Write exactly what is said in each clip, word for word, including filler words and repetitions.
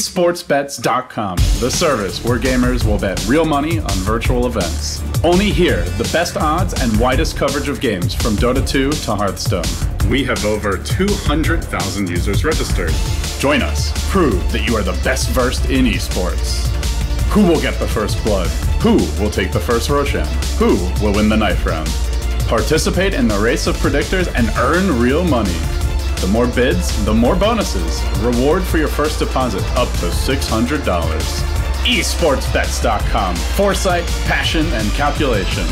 e sports bets dot com, the service where gamers will bet real money on virtual events. Only here, the best odds and widest coverage of games from Dota two to Hearthstone. We have over two hundred thousand users registered. Join us. Prove that you are the best versed in esports. Who will get the first blood? Who will take the first Roshan? Who will win the knife round? Participate in the race of predictors and earn real money. The more bids, the more bonuses. Reward for your first deposit up to six hundred dollars. e sports bets dot com. Foresight, passion, and calculation.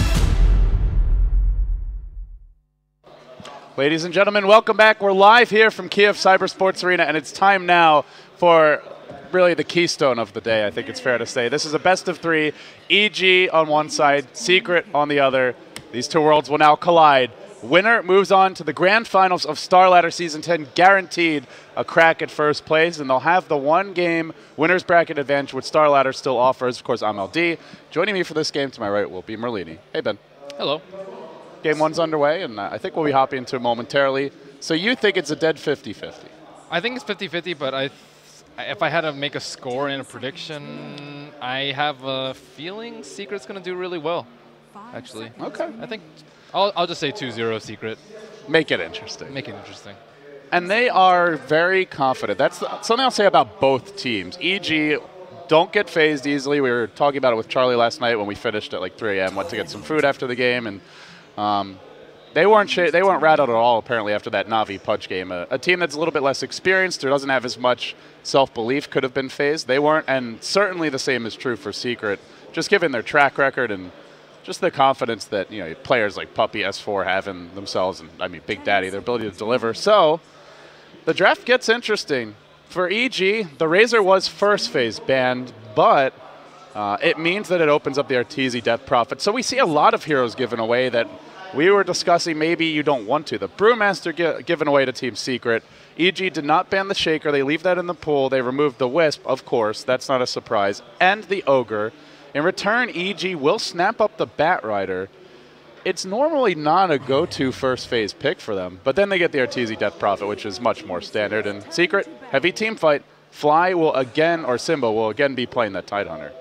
Ladies and gentlemen, welcome back. We're live here from Kiev Cyber Sports Arena, and it's time now for really the keystone of the day, I think it's fair to say. This is a best of three. E G on one side, Secret on the other. These two worlds will now collide. Winner moves on to the grand finals of StarLadder Season ten, guaranteed a crack at first place, and they'll have the one-game winner's bracket advantage, which StarLadder still offers. Of course, I'm L D. Joining me for this game to my right will be Merlini. Hey, Ben. Hello. Game one's underway, and I think we'll be hopping into it momentarily. So you think it's a dead fifty fifty? I think it's fifty fifty, but I, th if I had to make a score and a prediction, I have a feeling Secret's going to do really well, actually. Okay. I think I'll, I'll just say two zero Secret. Make it interesting. Make it interesting. And they are very confident. That's the, something I'll say about both teams. E G don't get phased easily. We were talking about it with Charlie last night when we finished at like three A M Went to get some food after the game, and um, they weren't sh they weren't rattled at all apparently after that Na'Vi Pudge game. A, a team that's a little bit less experienced or doesn't have as much self-belief could have been phased. They weren't, and certainly the same is true for Secret. Just given their track record and just the confidence that, you know, players like Puppy, S four have in themselves, and I mean Big Daddy, their ability to deliver. So the draft gets interesting. For E G, the Razor was first phase banned, but uh, it means that it opens up the Arteezy Death Prophet. So we see a lot of heroes given away that we were discussing maybe you don't want to. The Brewmaster gi given away to Team Secret. E G did not ban the Shaker. They leave that in the pool. They removed the Wisp, of course. That's not a surprise. And the Ogre. In return, E G will snap up the Batrider. It's normally not a go-to first phase pick for them, but then they get the Arteezy Death Prophet, which is much more standard. And Secret, heavy team fight. Fly will again, or Simba will again be playing that Tidehunter.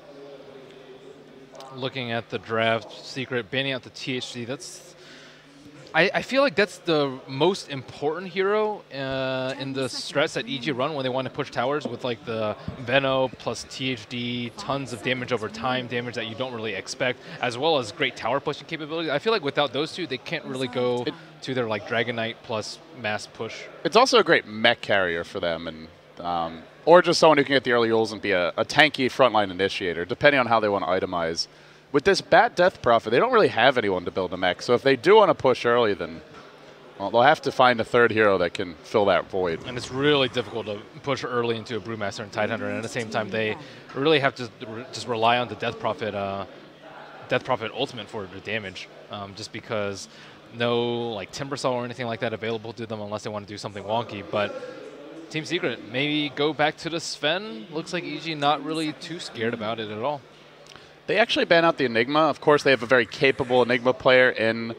Looking at the draft, Secret banning out the T H D, that's... I, I feel like that's the most important hero uh, in the stress that E G run when they want to push towers with like the Veno plus T H D, tons of damage over time, damage that you don't really expect, as well as great tower pushing capabilities. I feel like without those two, they can't really go it, to their like Dragon Knight plus mass push. It's also a great mech carrier for them, and um, or just someone who can get the early ults and be a, a tanky frontline initiator, depending on how they want to itemize. With this Bat Death Prophet, they don't really have anyone to build a mech, so if they do want to push early, then well, they'll have to find a third hero that can fill that void. And it's really difficult to push early into a Brewmaster and Tidehunter, and at the same time, they really have to re just rely on the Death Prophet, uh, Death Prophet Ultimate for the damage, um, just because no like Timbersaw or anything like that available to them unless they want to do something wonky. But Team Secret, maybe go back to the Sven. Looks like E G not really too scared about it at all. They actually ban out the Enigma. Of course, they have a very capable Enigma player in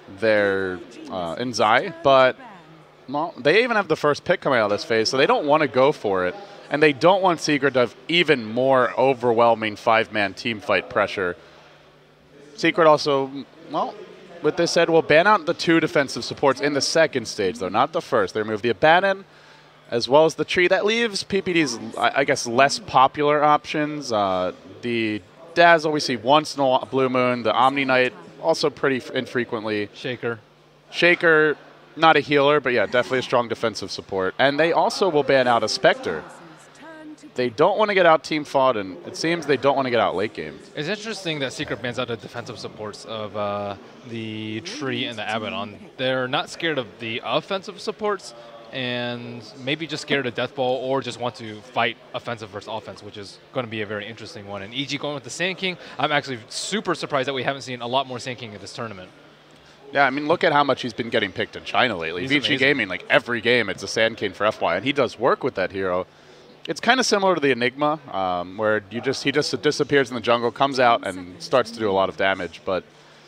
their uh, in Zai, but well, they even have the first pick coming out of this phase, so they don't want to go for it, and they don't want Secret to have even more overwhelming five-man team fight pressure. Secret also, well, with this said, will ban out the two defensive supports in the second stage, though, not the first. They remove the Abaddon as well as the Tree. That leaves P P D's, I guess, less popular options. Uh, the Dazzle we see once in a blue moon. The Omni Knight also pretty infrequently. Shaker. Shaker, not a healer, but yeah, definitely a strong defensive support. And they also will ban out a Spectre. They don't want to get out team fought, and it seems they don't want to get out late game. It's interesting that Secret bans out the defensive supports of uh, the Tree and the Abaddon. They're not scared of the offensive supports, and maybe just scared of Death Ball or just want to fight offensive versus offense, which is going to be a very interesting one. And E G going with the Sand King, I'm actually super surprised that we haven't seen a lot more Sand King in this tournament. Yeah, I mean, look at how much he's been getting picked in China lately. He's V G amazing. Gaming, like every game, it's a Sand King for F Y, and he does work with that hero. It's kind of similar to the Enigma, um, where you just he just disappears in the jungle, comes out, and starts to do a lot of damage. But,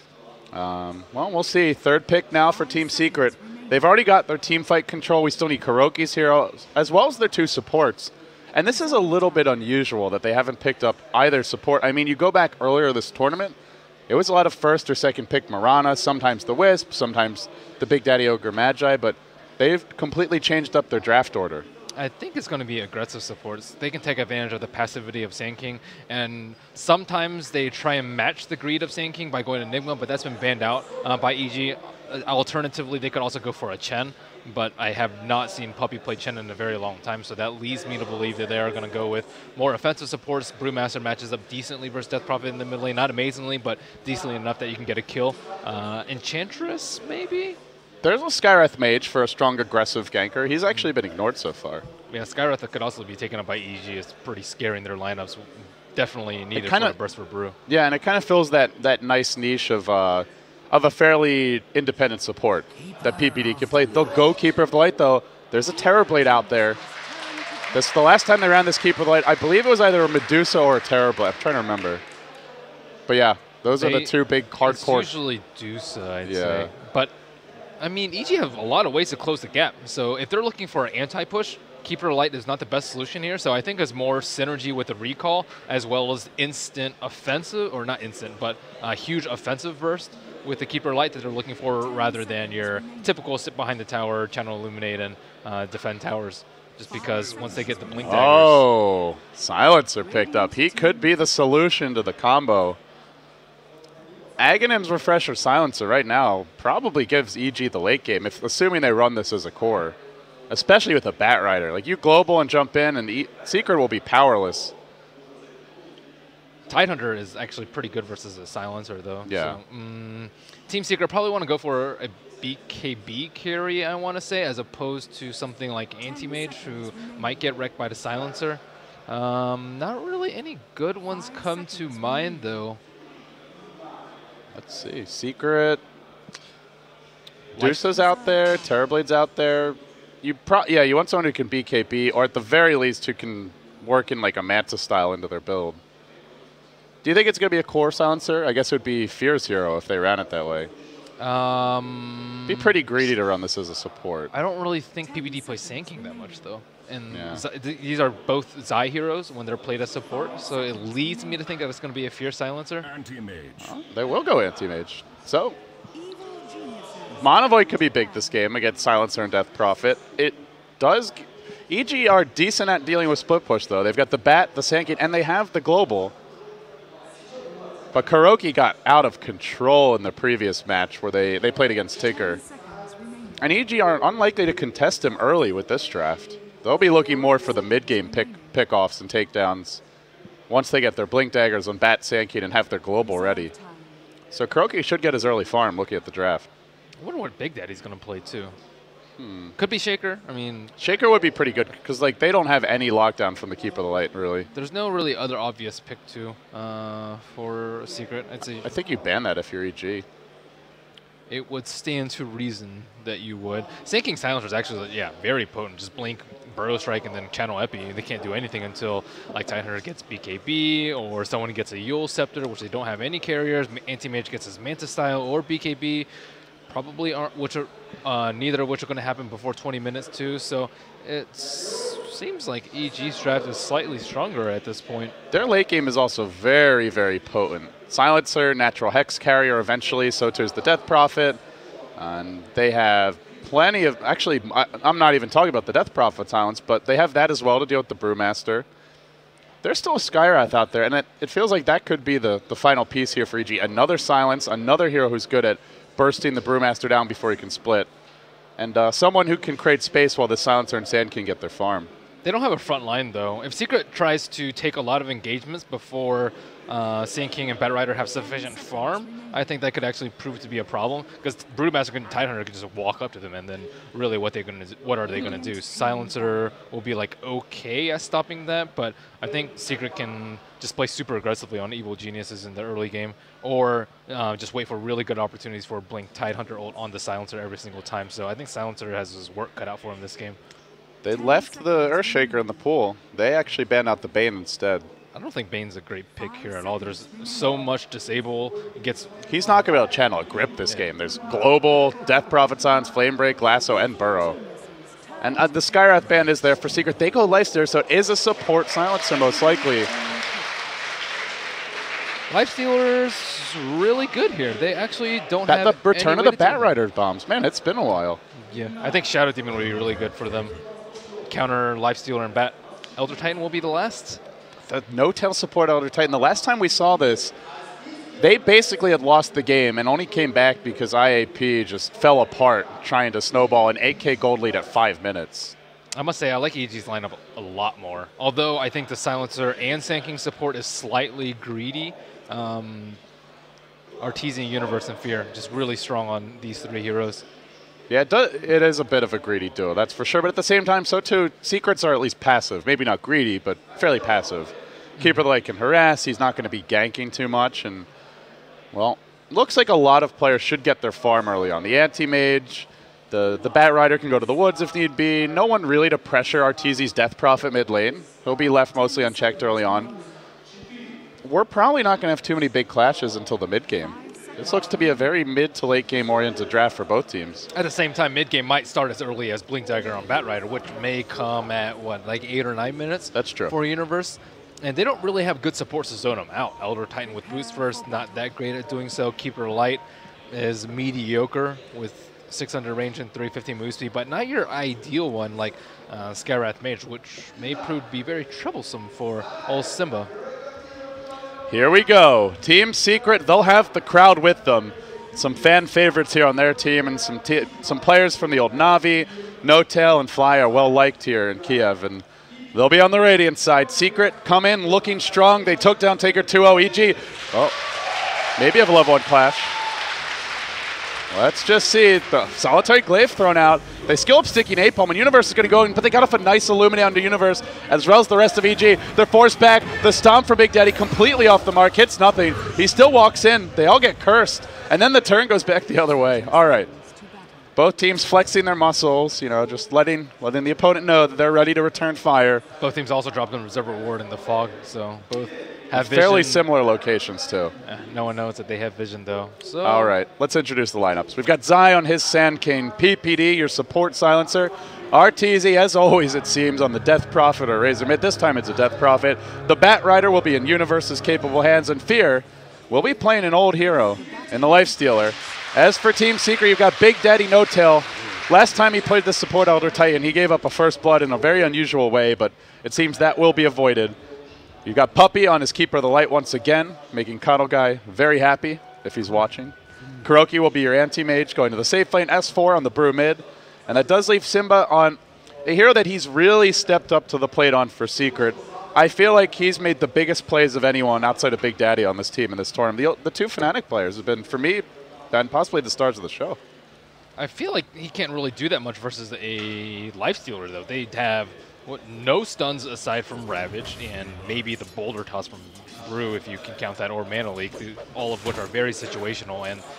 um, well, we'll see. Third pick now for Team Secret. They've already got their team fight control. We still need Kuroki's hero, as well as their two supports. And this is a little bit unusual that they haven't picked up either support. I mean, you go back earlier this tournament, it was a lot of first or second pick Mirana, sometimes the Wisp, sometimes the Big Daddy Ogre Magi, but they've completely changed up their draft order. I think it's going to be aggressive supports. They can take advantage of the passivity of Sand King, and sometimes they try and match the greed of Sand King by going Enigma, but that's been banned out uh, by E G. Uh, alternatively, they could also go for a Chen, but I have not seen Puppey play Chen in a very long time, so that leads me to believe that they are going to go with more offensive supports. Brewmaster matches up decently versus Death Prophet in the middle lane. Not amazingly, but decently enough that you can get a kill. Uh, Enchantress, maybe? There's a Skywrath Mage for a strong aggressive ganker. He's actually been ignored so far. Yeah, Skywrath could also be taken up by E G. It's pretty scary in their lineups. Definitely needed kinda, for a burst for Brew. Yeah, and it kind of fills that, that nice niche of uh, of a fairly independent support that P P D can play. They'll go Keeper of the Light, though. There's a Terrorblade out there. This is the last time they ran this Keeper of the Light. I believe it was either a Medusa or a Terrorblade. I'm trying to remember. But yeah, those they, are the two big hardcore. It's usually Dusa, I'd yeah. say. But, I mean, E G have a lot of ways to close the gap. So if they're looking for an anti-push, Keeper of Light is not the best solution here. So I think it's more synergy with the recall as well as instant offensive, or not instant, but a huge offensive burst with the Keeper of Light that they're looking for rather than your typical sit behind the tower, channel illuminate, and uh, defend towers. Just because once they get the blink daggers. Oh, Silencer picked up. He could be the solution to the combo. Aghanim's Refresher Silencer right now probably gives E G the late game, if assuming they run this as a core. Especially with a Bat Rider. Like, you global and jump in, and e Secret will be powerless. Tidehunter is actually pretty good versus a Silencer, though. Yeah. So, mm, Team Secret probably want to go for a B K B carry, I want to say, as opposed to something like Anti-Mage, who might get wrecked by the Silencer. Um, not really any good ones come to mind, though. Let's see. Secret. Dusa's out there. Terrorblade's out there. You pro yeah, you want someone who can B K B, or at the very least who can work in like a Manta style into their build. Do you think it's going to be a core Silencer? I guess it would be Fear's Hero if they ran it that way. Um, be pretty greedy to run this as a support. I don't really think P B D plays Sand King that much, though. And yeah. th these are both Zai heroes when they're played as support, so it leads me to think that it's going to be a Fear Silencer. Anti-Mage. Oh, they will go Anti-Mage. So, Monovoid could be big this game against Silencer and Death Prophet. It does... E G are decent at dealing with split push, though. They've got the Bat, the Sand King, and they have the Global. But Kuroky got out of control in the previous match where they, they played against Tinker. And E G are unlikely to contest him early with this draft. They'll be looking more for the mid-game pick, pick-offs and takedowns once they get their Blink Daggers on Bat, Sand King, and have their Global ready. So Kuroky should get his early farm looking at the draft. I wonder what Big Daddy's going to play, too. Hmm. Could be Shaker. I mean... Shaker would be pretty good, because like they don't have any lockdown from the Keeper of the Light, really. There's no really other obvious pick, too, uh, for Secret. I'd say I think you ban that if you're E G. It would stand to reason that you would. Sand King Silencer is actually, yeah, very potent. Just blink, Burrow Strike, and then Channel Epi. They can't do anything until like Tidehunter gets B K B, or someone gets a Yule Scepter, which they don't have any carriers. Anti-Mage gets his Manta Style or B K B. Probably aren't, which are uh, neither of which are going to happen before twenty minutes too. So it seems like E G's draft is slightly stronger at this point. Their late game is also very, very potent. Silencer, Natural Hex Carrier eventually, so too's the Death Prophet. And they have plenty of, actually, I, I'm not even talking about the Death Prophet Silence, but they have that as well to deal with the Brewmaster. There's still a Skywrath out there, and it, it feels like that could be the, the final piece here for E G. Another Silence, another hero who's good at bursting the Brewmaster down before he can split. And uh, someone who can create space while the Silencer and Sand King get their farm. They don't have a front line, though. If Secret tries to take a lot of engagements before uh, Sand King and Bat Rider have sufficient farm, I think that could actually prove to be a problem. Because Brewmaster and Tidehunter can just walk up to them, and then really what they going to what are they going to do? Silencer will be like okay at stopping that, but I think Secret can just play super aggressively on Evil Geniuses in the early game, or uh, just wait for really good opportunities for Blink Tidehunter ult on the Silencer every single time. So I think Silencer has his work cut out for him this game. They left the Earthshaker in the pool. They actually banned out the Bane instead. I don't think Bane's a great pick here at all. There's so much disable. It gets He's not going to be able to channel a grip this Yeah. game. There's Global, Death Prophet Silence, Flame Break, Lasso, and Burrow. And uh, the Skywrath band is there for Secret. They go Lifestealer, so it is a support silencer most likely. Lifestealer's really good here. They actually don't That, have the return any of the way to Batrider bombs. Man, it's been a while. Yeah, I think Shadow Demon would be really good for them. Counter Lifestealer and Bat. Elder Titan will be the last. The no-tail support Elder Titan. The last time we saw this, they basically had lost the game and only came back because I A P just fell apart trying to snowball an eight K gold lead at five minutes. I must say, I like E G's lineup a lot more. Although I think the Silencer and Sand King support is slightly greedy. Um, Artesian Universe and Fear, just really strong on these three heroes. Yeah, it, does, it is a bit of a greedy duo, that's for sure. But at the same time, so too, Secrets are at least passive. Maybe not greedy, but fairly passive. Mm-hmm. Keeper of the Light can harass. He's not going to be ganking too much. And, well, looks like a lot of players should get their farm early on. The Anti-Mage, the, the Batrider can go to the woods if need be. No one really to pressure Arteezy's Death Prophet mid lane. He'll be left mostly unchecked early on. We're probably not going to have too many big clashes until the mid game. This looks to be a very mid to late game oriented draft for both teams. At the same time, mid game might start as early as Blink Dagger on Batrider, which may come at, what, like eight or nine minutes? That's true. For Universe. And they don't really have good supports to zone them out. Elder Titan with Boost First, not that great at doing so. Keeper Light is mediocre with six hundred range and three fifty move speed, but not your ideal one like uh, Skywrath Mage, which may prove to be very troublesome for old Simba. Here we go. Team Secret, they'll have the crowd with them. Some fan favorites here on their team and some t some players from the old Na'Vi. No-Tail and Fly are well liked here in Kiev, and they'll be on the Radiant side. Secret come in looking strong. They took down Taker two oh. E G, oh, maybe have a level one clash. Let's just see. The Solitary Glaive thrown out. They skill up Sticky Napalm, and Universe is going to go in, but they got off a nice Illumine onto Universe, as well as the rest of E G. They're forced back. The Stomp for Big Daddy completely off the mark. Hits nothing. He still walks in. They all get cursed. And then the turn goes back the other way. All right. Both teams flexing their muscles, you know, just letting, letting the opponent know that they're ready to return fire. Both teams also dropped in Reserve Reward in the fog, so both have vision. Fairly similar locations, too. Eh, no one knows that they have vision, though. So. All right, let's introduce the lineups. We've got Zion, his Sand King, P P D, your support silencer, Arteezy, as always, it seems, on the Death Prophet or Razor Mid. This time it's a Death Prophet. The Batrider will be in Universe's capable hands, and Fear will be playing an old hero in the Lifestealer. As for Team Secret, you've got Big Daddy No-Tail. Last time he played the support Elder Titan, he gave up a First Blood in a very unusual way, but it seems that will be avoided. You've got Puppey on his Keeper of the Light once again, making Cuddle Guy very happy if he's watching. Kuroki will be your Anti-Mage, going to the safe lane. S four on the Brew mid. And that does leave Simba on a hero that he's really stepped up to the plate on for Secret. I feel like he's made the biggest plays of anyone outside of Big Daddy on this team in this tournament. The, the two Fnatic players have been, for me, and possibly the stars of the show. I feel like he can't really do that much versus a Lifestealer, though. They have what, no stuns aside from Ravage, and maybe the Boulder Toss from Brew, if you can count that, or Mana Leak, all of which are very situational. And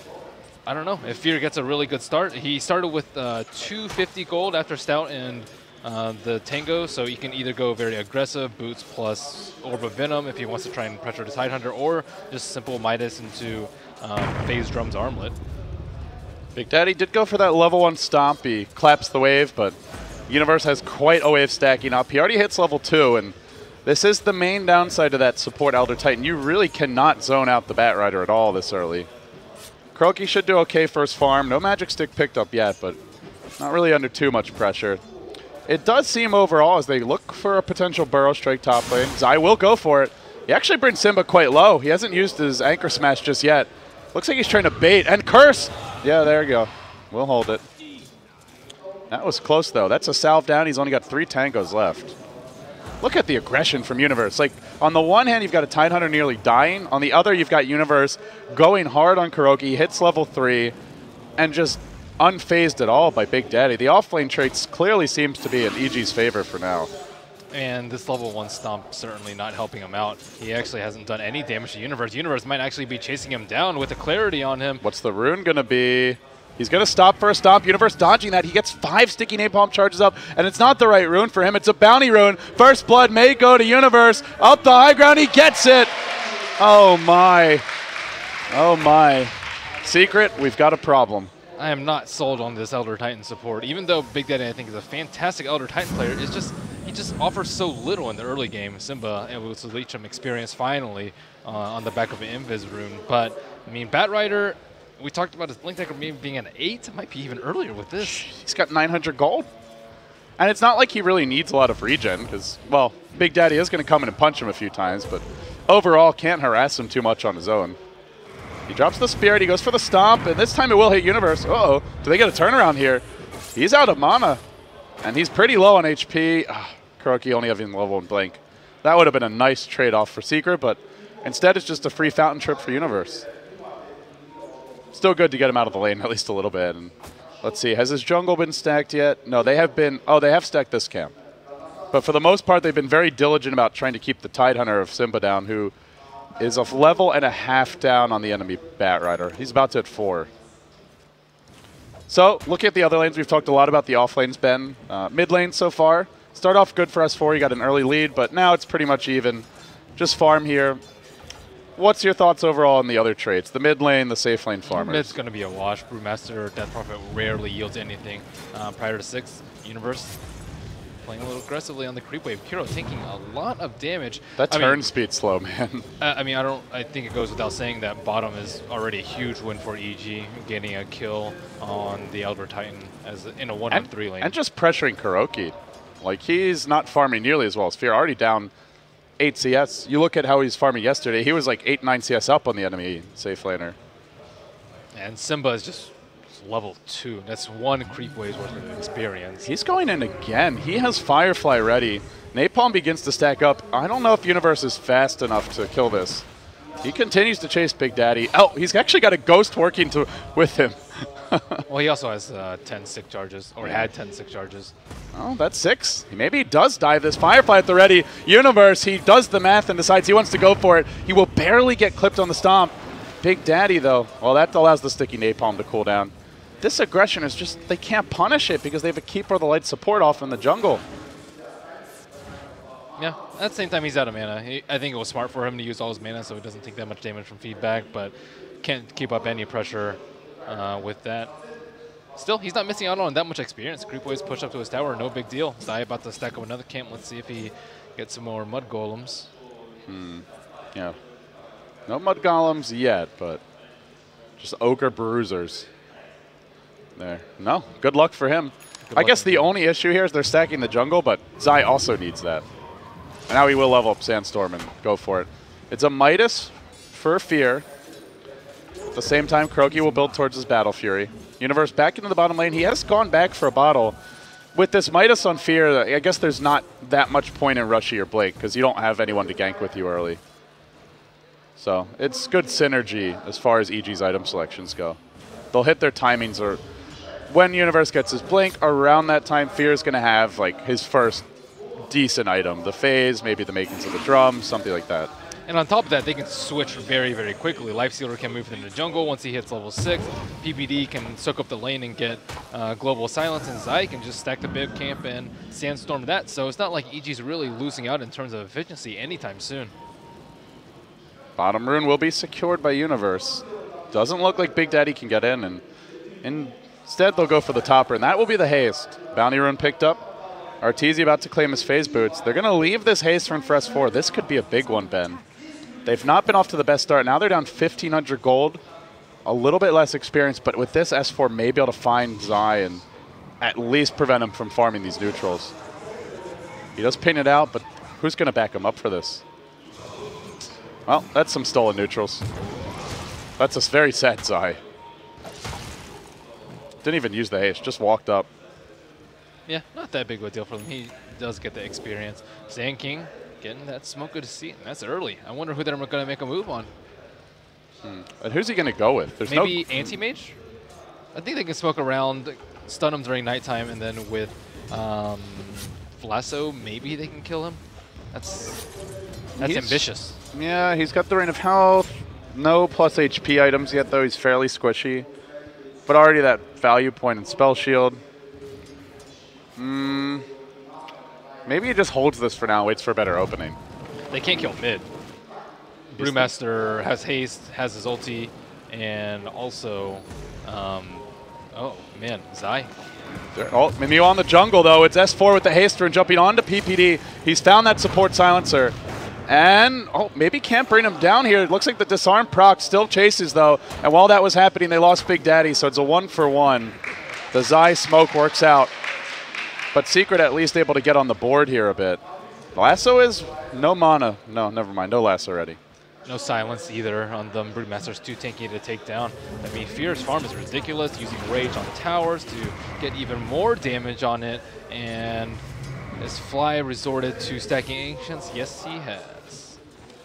I don't know, if Fear gets a really good start, he started with uh, two fifty gold after Stout and uh, the Tango, so he can either go very aggressive, Boots plus Orb of Venom if he wants to try and pressure the Tidehunter, or just simple Midas into um, Phase Drum's Armlet. Big Daddy did go for that level one stomp. He claps the wave, but Universe has quite a wave stacking up. He already hits level two, and this is the main downside to that support Elder Titan. You really cannot zone out the Batrider at all this early. Kuroki should do okay first farm. No Magic Stick picked up yet, but not really under too much pressure. It does seem overall as they look for a potential Burrow Strike top lane. Zai will go for it. He actually brings Simba quite low. He hasn't used his Anchor Smash just yet. Looks like he's trying to bait and curse. Yeah, there you go. We'll hold it. That was close, though. That's a salve down. He's only got three tangos left. Look at the aggression from Universe. Like, on the one hand, you've got a Tidehunter nearly dying. On the other, you've got Universe going hard on Kuroki, hits level three, and just unfazed at all by Big Daddy. The off-lane traits clearly seems to be in E G's favor for now. And this level one stomp certainly not helping him out. He actually hasn't done any damage to Universe. Universe might actually be chasing him down with the clarity on him. What's the rune going to be? He's going to stop for a stomp. Universe dodging that. He gets five Sticky Napalm charges up, and it's not the right rune for him. It's a bounty rune. First Blood may go to Universe. Up the high ground. He gets it. Oh, my. Oh, my. Secret, we've got a problem. I am not sold on this Elder Titan support. Even though Big Daddy, I think, is a fantastic Elder Titan player, it's just he just offers so little in the early game. Simba able to leech some experience finally uh, on the back of an Invis rune. But, I mean, Batrider, we talked about his Blink Dagger maybe being an eight. It might be even earlier with this. He's got nine hundred gold. And it's not like he really needs a lot of regen because, well, Big Daddy is going to come in and punch him a few times, but overall can't harass him too much on his own. He drops the Spirit, he goes for the Stomp, and this time it will hit Universe. Uh-oh, do they get a turnaround here? He's out of mana, and he's pretty low on H P. Ah, Kuroki only having level one Blink. That would have been a nice trade-off for Secret, but instead it's just a free fountain trip for Universe. Still good to get him out of the lane at least a little bit. And let's see, has his jungle been stacked yet? No, they have been, oh, they have stacked this camp. But for the most part, they've been very diligent about trying to keep the Tidehunter of Simba down, who is a level and a half down on the enemy Batrider. He's about to hit four. So, looking at the other lanes, we've talked a lot about the off lanes, Ben. Uh, mid lane so far, start off good for S four, you got an early lead, but now it's pretty much even. Just farm here. What's your thoughts overall on the other traits? The mid lane, the safe lane farmers. Mid's going to be a wash. Brewmaster, Death Prophet rarely yields anything. Uh, prior to six, Universe playing a little aggressively on the creep wave. Kuro taking a lot of damage. That I turn mean, speed slow, man. uh, I mean, I don't. I think it goes without saying that bottom is already a huge win for E G, getting a kill on the Elder Titan as in a one on three lane. And just pressuring Kuroki. Like, he's not farming nearly as well as Fear. Already down eight C S. You look at how he's farming yesterday. He was like eight, nine C S up on the enemy safe laner. And Simba is just level two. That's one creep wave's worth of experience. He's going in again. He has Firefly ready. Napalm begins to stack up. I don't know if Universe is fast enough to kill this. He continues to chase Big Daddy. Oh, he's actually got a Ghost working to with him. Well, he also has uh, ten sick charges, or had ten sick charges. Oh, that's six. Maybe he does dive this Firefly at the ready. Universe, he does the math and decides he wants to go for it. He will barely get clipped on the Stomp. Big Daddy, though, well, that allows the sticky Napalm to cool down. This aggression is just, they can't punish it because they have a Keeper of the Light support off in the jungle. Yeah, at the same time, he's out of mana. He, I think it was smart for him to use all his mana so he doesn't take that much damage from feedback, but can't keep up any pressure uh, with that. Still, he's not missing out on that much experience. Creep waves push up to his tower, no big deal. Zai about to stack up another camp. Let's see if he gets some more Mud Golems. Hmm, yeah. No Mud Golems yet, but just Ogre Bruisers. There. No, good luck for him. Good I guess the him. only issue here is they're stacking the jungle, but Zai also needs that. And now he will level up Sandstorm and go for it. It's a Midas for Fear. At the same time, Kuroki will build towards his Battle Fury. Universe back into the bottom lane. He has gone back for a bottle. With this Midas on Fear, I guess there's not that much point in Rushy or Blake because you don't have anyone to gank with you early. So it's good synergy as far as E G's item selections go. They'll hit their timings, or when Universe gets his Blink, around that time, Fear is going to have like his first decent item. The Phase, maybe the Makings of the Drum, something like that. And on top of that, they can switch very, very quickly. Lifestealer can move into the jungle once he hits level six. P B D can soak up the lane and get uh, Global Silence, and Zai can just stack the bib camp and Sandstorm that. So it's not like E G's really losing out in terms of efficiency anytime soon. Bottom rune will be secured by Universe. Doesn't look like Big Daddy can get in, and instead they'll go for the top rune. That will be the haste. Bounty rune picked up. Arteezy about to claim his phase boots. They're going to leave this haste rune for S four. This could be a big one, Ben. They've not been off to the best start. Now they're down fifteen hundred gold. A little bit less experience, but with this, S four may be able to find Zai and at least prevent him from farming these neutrals. He does pin it out, but who's going to back him up for this? Well, that's some stolen neutrals. That's a very sad Zai. Didn't even use the haste, just walked up. Yeah, not that big of a deal for him. He does get the experience. Sand King getting that smoke of deceit, and that's early. I wonder who they're going to make a move on. Hmm. And who's he going to go with? There's Maybe no Anti-Mage? I think they can smoke around, stun him during nighttime, and then with um, Flasso, maybe they can kill him. That's that's he's, ambitious. Yeah, he's got the Rain of Health. No plus H P items yet, though. He's fairly squishy. But already that value point in Spell Shield. Mm, maybe he just holds this for now, waits for a better opening. They can't kill mid. Brewmaster has haste, has his ulti, and also um, Oh, man, Zai. Oh, Mimio on the jungle, though. It's S four with the Haster and jumping onto P P D. He's found that support silencer. And, oh, maybe can't bring him down here. It looks like the disarm proc still chases, though. And while that was happening, they lost Big Daddy, so it's a one for one. The Zai smoke works out. But Secret at least able to get on the board here a bit. Lasso is no mana. No, never mind. No Lasso ready. No silence either on them. Brewmaster's too tanky to take down. I mean, Fear's farm is ridiculous, using Rage on the towers to get even more damage on it. And is Fly resorted to stacking Ancients? Yes, he has.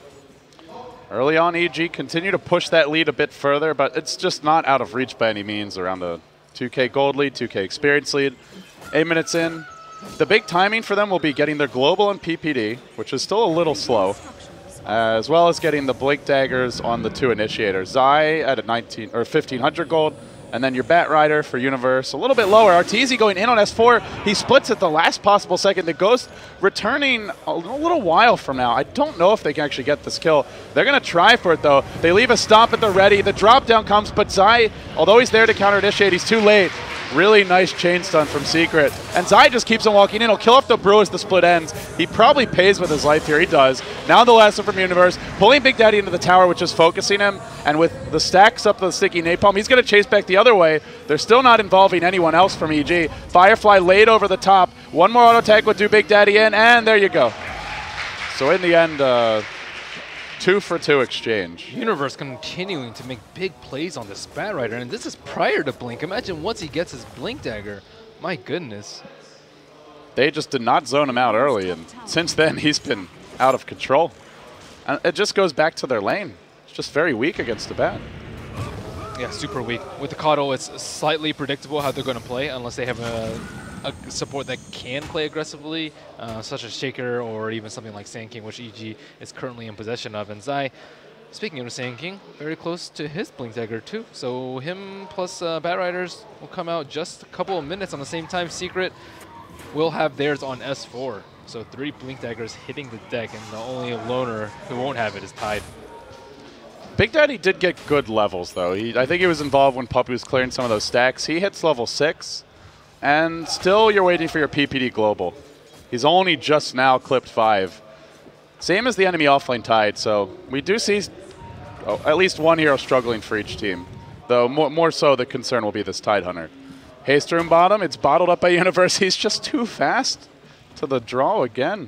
Early on, E G continue to push that lead a bit further, but it's just not out of reach by any means. Around a two K gold lead, two K experience lead. Eight minutes in. The big timing for them will be getting their global and P P D, which is still a little slow, as well as getting the Blink Daggers on the two initiators. Zai at a nineteen or fifteen hundred gold, and then your Bat Rider for Universe a little bit lower. Arteezy going in on S four. He splits at the last possible second. The Ghost returning a little while from now. I don't know if they can actually get this kill. They're going to try for it, though. They leave a stomp at the ready. The drop down comes, but Zai, although he's there to counter initiate, he's too late. Really nice chain stun from Secret. And Zai just keeps on walking in. He'll kill off the Brew as the split ends. He probably pays with his life here. He does. Now the Lasso from Universe, pulling Big Daddy into the tower, which is focusing him. And with the stacks up the sticky napalm, he's going to chase back the other way. They're still not involving anyone else from E G. Firefly laid over the top. One more auto tag would do Big Daddy in, and there you go. So in the end, uh, two for two exchange. Universe continuing to make big plays on this Bat Rider, and this is prior to Blink. Imagine once he gets his Blink Dagger. My goodness. They just did not zone him out early, and since then he's been out of control. And it just goes back to their lane. It's just very weak against the Bat. Yeah, super weak. With the Kato, it's slightly predictable how they're going to play, unless they have a, a support that can play aggressively, uh, such as Shaker or even something like Sand King, which E G is currently in possession of. And Zai, speaking of Sand King, very close to his Blink Dagger too. So him plus uh, Bat Riders will come out just a couple of minutes on the same time. Secret will have theirs on S four. So three Blink Daggers hitting the deck, and the only loner who won't have it is Tide. Big Daddy did get good levels, though. He, I think he was involved when Puppy was clearing some of those stacks. He hits level six, and still you're waiting for your P P D global. He's only just now clipped five. Same as the enemy offlane Tide, so we do see oh, at least one hero struggling for each team, though more, more so the concern will be this Tide Hunter. Haster bottom, it's bottled up by Universe. He's just too fast to the draw again.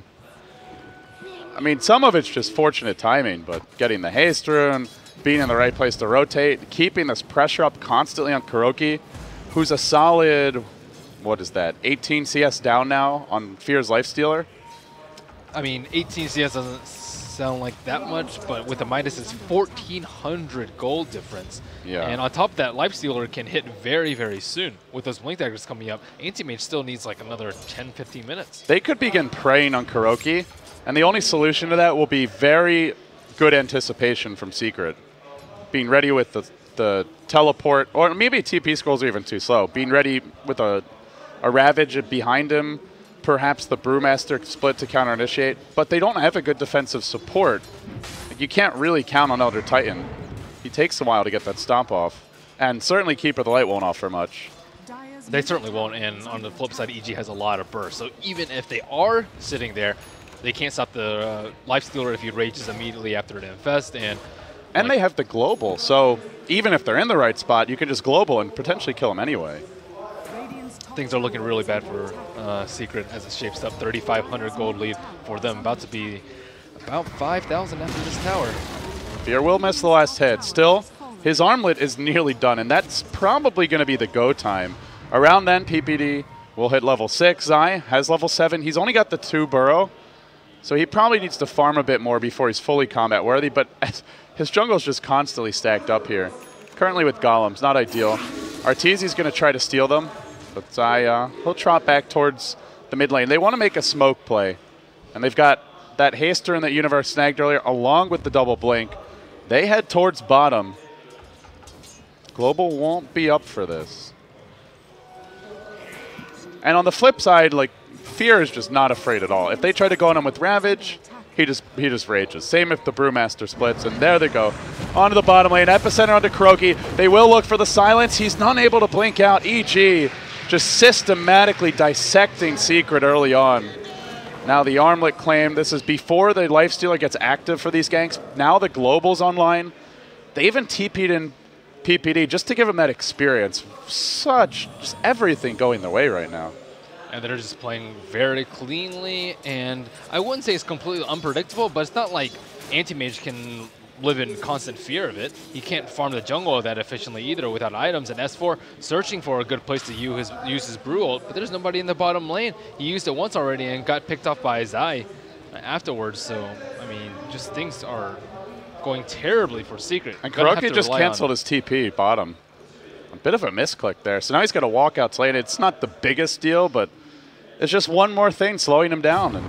I mean, some of it's just fortunate timing, but getting the haste rune, being in the right place to rotate, keeping this pressure up constantly on KuroKy, who's a solid, what is that, eighteen C S down now on Fear's Lifestealer. I mean, eighteen C S doesn't sound like that much, but with the Midas, it's fourteen hundred gold difference. Yeah. And on top of that, Lifestealer can hit very, very soon. With those Blink Daggers coming up, Anti-Mage still needs like another ten, fifteen minutes. They could begin preying on KuroKy, and the only solution to that will be very good anticipation from Secret. Being ready with the, the teleport, or maybe T P scrolls are even too slow. Being ready with a, a Ravage behind him, perhaps the Brewmaster split to counter initiate, but they don't have a good defensive support. You can't really count on Elder Titan. He takes a while to get that stomp off, and certainly Keeper of the Light won't offer much. They certainly won't, and on the flip side, E G has a lot of burst. So even if they are sitting there, they can't stop the uh, Lifestealer if he rages immediately after an infest. And and like, they have the global, so even if they're in the right spot, you can just global and potentially kill them anyway. Things are looking really bad for uh, Secret as it shapes up. thirty-five hundred gold lead for them, about to be about five thousand after this tower. Fear will miss the last hit. Still, his armlet is nearly done, and that's probably going to be the go time. Around then, P P D will hit level six. Zai has level seven. He's only got the two burrow, so he probably needs to farm a bit more before he's fully combat worthy, but his jungle's just constantly stacked up here. Currently with golems, not ideal. Arteezy's going to try to steal them, but Zai, uh, he'll trot back towards the mid lane. They want to make a smoke play, and they've got that haster in that Universe snagged earlier along with the double blink. They head towards bottom. Global won't be up for this. And on the flip side, like, Fear is just not afraid at all. If they try to go on him with Ravage, he just he just rages. Same if the Brewmaster splits, and there they go. Onto the bottom lane, Epicenter onto KuroKy. They will look for the silence. He's not able to blink out. E G just systematically dissecting Secret early on. Now the Armlet claim, this is before the Lifestealer gets active for these ganks. Now the Global's online. They even T P'd in P P D just to give them that experience. Such, just everything going their way right now. And they're just playing very cleanly, and I wouldn't say it's completely unpredictable, but it's not like Anti-Mage can live in constant fear of it. He can't farm the jungle that efficiently either without items, and S four searching for a good place to use his, use his Brew ult, but there's nobody in the bottom lane. He used it once already and got picked off by Zai afterwards, so, I mean, just things are going terribly for Secret. And KuroKy just canceled his T P bottom. A bit of a misclick there. So now he's got to walk out lane. It's not the biggest deal, but it's just one more thing slowing him down. And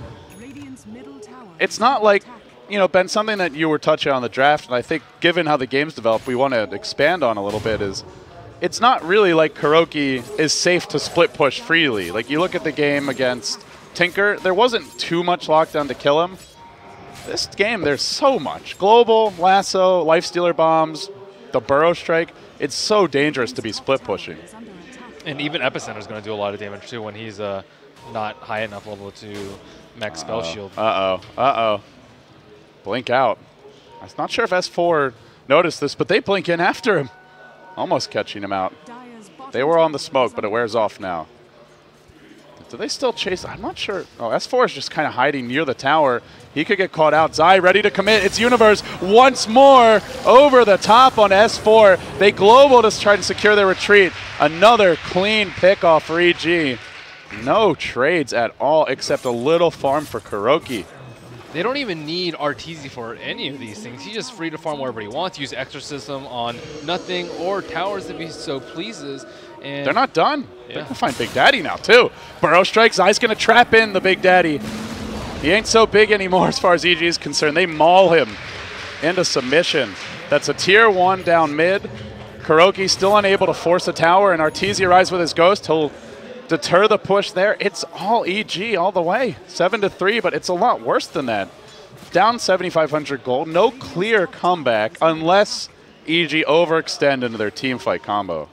it's not like, you know, Ben, something that you were touching on the draft, and I think given how the game's developed, we want to expand on a little bit is it's not really like KuroKy is safe to split push freely. Like you look at the game against Tinker, there wasn't too much lockdown to kill him. This game, there's so much. Global, Lasso, Lifestealer bombs, the Burrow Strike. It's so dangerous to be split pushing. And even Epicenter is going to do a lot of damage too when he's uh, not high enough level to max spell shield. Uh-oh, uh-oh. Blink out. I'm not sure if S four noticed this, but they blink in after him. Almost catching him out. They were on the smoke, but it wears off now. Do they still chase? I'm not sure. Oh, S four is just kind of hiding near the tower. He could get caught out. Zai ready to commit. It's Universe once more over the top on S four. They global to try to secure their retreat. Another clean pickoff for E G. No trades at all except a little farm for KuroKy. They don't even need Arteezy for any of these things. He's just free to farm wherever he wants, use Exorcism on nothing or towers if he so pleases. And they're not done. Yeah. They can find Big Daddy now, too. Burrow strikes. Zai's going to trap in the Big Daddy. He ain't so big anymore as far as E G is concerned. They maul him into submission. That's a tier one down mid. KuroKy still unable to force a tower, and Arteezy arrives with his Ghost. He'll deter the push there. It's all E G all the way. seven to three, but it's a lot worse than that. Down seventy-five hundred gold. No clear comeback unless E G overextend into their team fight combo.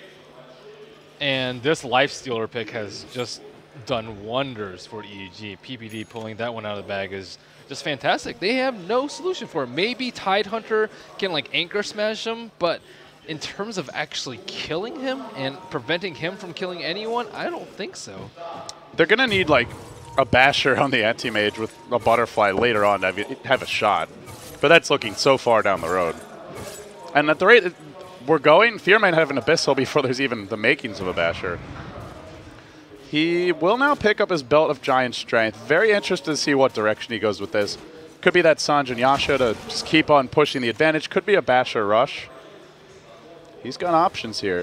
And this Lifestealer pick has just done wonders for E G. P P D pulling that one out of the bag is just fantastic. They have no solution for it. Maybe Tidehunter can like anchor smash him, but in terms of actually killing him and preventing him from killing anyone, I don't think so. They're going to need like a Basher on the Anti-Mage with a Butterfly later on to have a shot. But that's looking so far down the road. And at the rate we're going, Fear might have an Abyssal before there's even the makings of a Basher. He will now pick up his Belt of Giant Strength. Very interested to see what direction he goes with this. Could be that Sange and Yasha to just keep on pushing the advantage. Could be a Basher rush. He's got options here.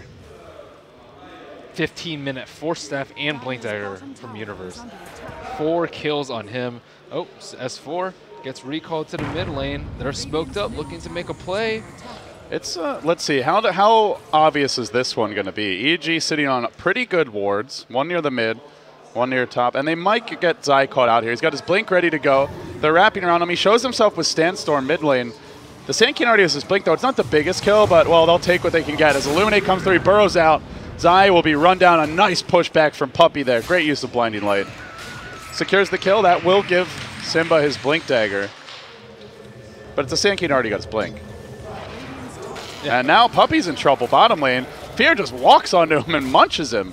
fifteen minute Force Staff and Blink Dagger from Universe. Four kills on him. Oh, S four gets recalled to the mid lane. They're smoked up, looking to make a play. It's uh, let's see, how do, how obvious is this one going to be? E G sitting on pretty good wards, one near the mid, one near top, and they might get Zai caught out here. He's got his Blink ready to go. They're wrapping around him. He shows himself with Sandstorm mid lane. The Sand King already has his Blink, though. It's not the biggest kill, but, well, they'll take what they can get. As Illuminate comes through, he burrows out. Zai will be run down. A nice pushback from Puppey there. Great use of Blinding Light. Secures the kill. That will give Simba his Blink Dagger. But it's the Sand King already got his Blink. Yeah. And now Puppey's in trouble bottom lane. Fear just walks onto him and munches him.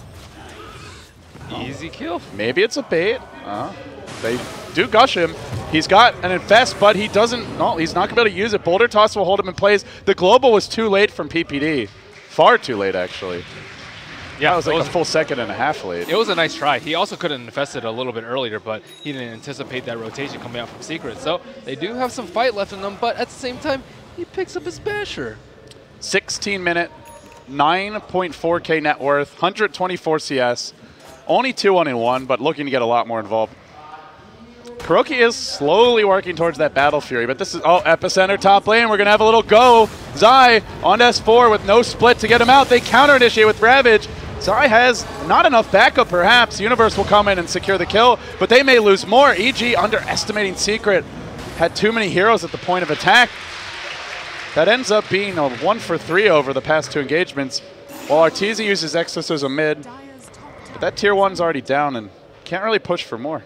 Easy kill. Maybe it's a bait. Uh, they do gush him. He's got an Infest, but he doesn't, no, he's not going to be able to use it. Boulder Toss will hold him in place. The Global was too late from P P D. Far too late, actually. Yeah, that was like was, a full second and a half late. It was a nice try. He also could have infested a little bit earlier, but he didn't anticipate that rotation coming out from Secret. So they do have some fight left in them, but at the same time, he picks up his Basher. sixteen minute, nine point four K net worth, one hundred twenty-four C S. Only two one in one, but looking to get a lot more involved. KuroKy is slowly working towards that Battle Fury, but this is, oh, Epicenter top lane. We're going to have a little go. Zai on S four with no split to get him out. They counter-initiate with Ravage. Zai has not enough backup, perhaps. Universe will come in and secure the kill, but they may lose more. E G underestimating Secret. had too many heroes at the point of attack. That ends up being a one for three over the past two engagements. While Arteezy uses Exorcism mid, but that tier one's already down and can't really push for more.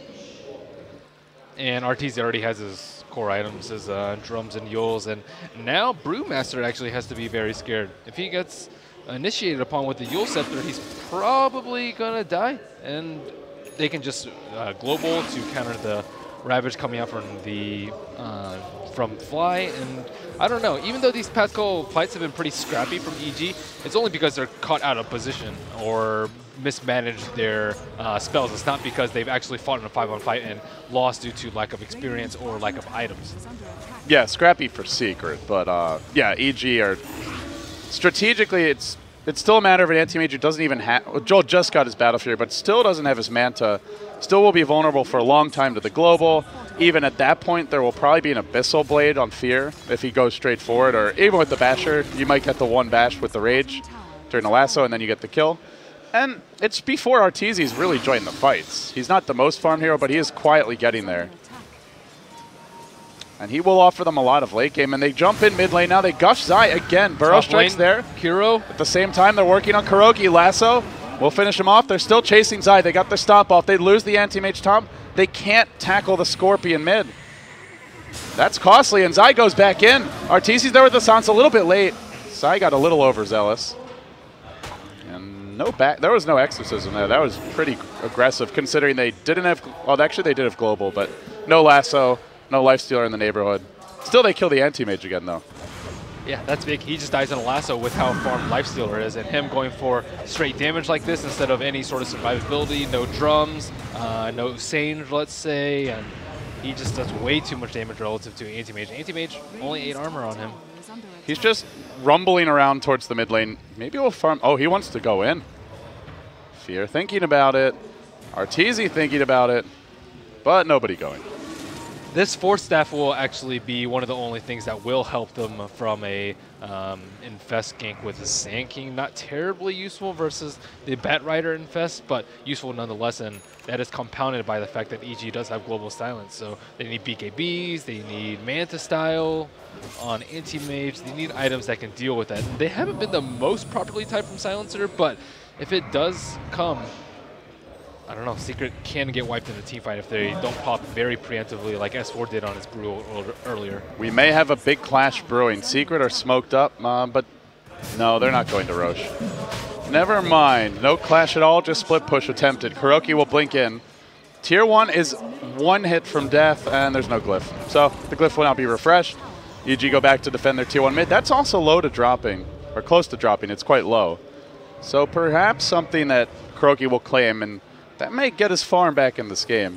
And Arteezy already has his core items, his uh, drums and yules, and now Brewmaster actually has to be very scared. If he gets initiated upon with the Yule Scepter, he's probably gonna die, and they can just uh, global to counter the Ravage coming out from the uh, from Fly. And I don't know, even though these past couple fights have been pretty scrappy from E G, it's only because they're caught out of position or mismanaged their uh, spells. It's not because they've actually fought in a five on five and lost due to lack of experience or lack of items. Yeah, scrappy for Secret, but uh, yeah, E G are strategically, it's it's still a matter of an anti-mage who doesn't even have, well, Joel just got his Battle Fury, but still doesn't have his Manta, still will be vulnerable for a long time to the global. Even at that point, there will probably be an Abyssal Blade on Fear if he goes straight forward, or even with the Basher, you might get the one bash with the Rage during the lasso, and then you get the kill. And it's before Arteezy's really joined the fights. He's not the most farm hero, but he is quietly getting there. And he will offer them a lot of late game, and they jump in mid lane now. They gush Zai again. Burrow Top strikes lane, there. Hero. At the same time, they're working on Kuroki. Lasso will finish him off. They're still chasing Zai. They got their stop off. They lose the anti-mage top. They can't tackle the Scorpion mid. That's costly, and Zai goes back in. Arteezy's there with the Sans a little bit late. Zai got a little overzealous. And no back. There was no Exorcism there. That was pretty aggressive, considering they didn't have. Well, actually, they did have global, but no lasso. No Lifestealer in the neighborhood. Still, they kill the anti-mage again, though. Yeah, that's big. He just dies in a lasso with how farmed Lifestealer is, and him going for straight damage like this instead of any sort of survivability, no drums, uh, no Sage, let's say, and he just does way too much damage relative to anti-mage. Anti-mage, only eight armor on him. He's just rumbling around towards the mid lane. Maybe we'll farm. Oh, he wants to go in. Fear thinking about it. Arteezy thinking about it, but nobody going. This Force Staff will actually be one of the only things that will help them from a um, Infest gank with the Sand King. Not terribly useful versus the Bat Rider Infest, but useful nonetheless, and that is compounded by the fact that E G does have Global Silence. So they need B K Bs, they need Manta Style on Anti-Mage, they need items that can deal with that. They haven't been the most properly typed from Silencer, but if it does come, I don't know, Secret can get wiped in the teamfight if they don't pop very preemptively like S four did on his Brew earlier. We may have a big clash brewing. Secret are smoked up, uh, but no, they're not going to Roche. Never mind. No clash at all, just split push attempted. Kuroki will blink in. Tier one is one hit from death, and there's no glyph. So the glyph will not be refreshed. E G go back to defend their tier one mid. That's also low to dropping, or close to dropping. It's quite low. So perhaps something that Kuroki will claim, and that may get his farm back in this game.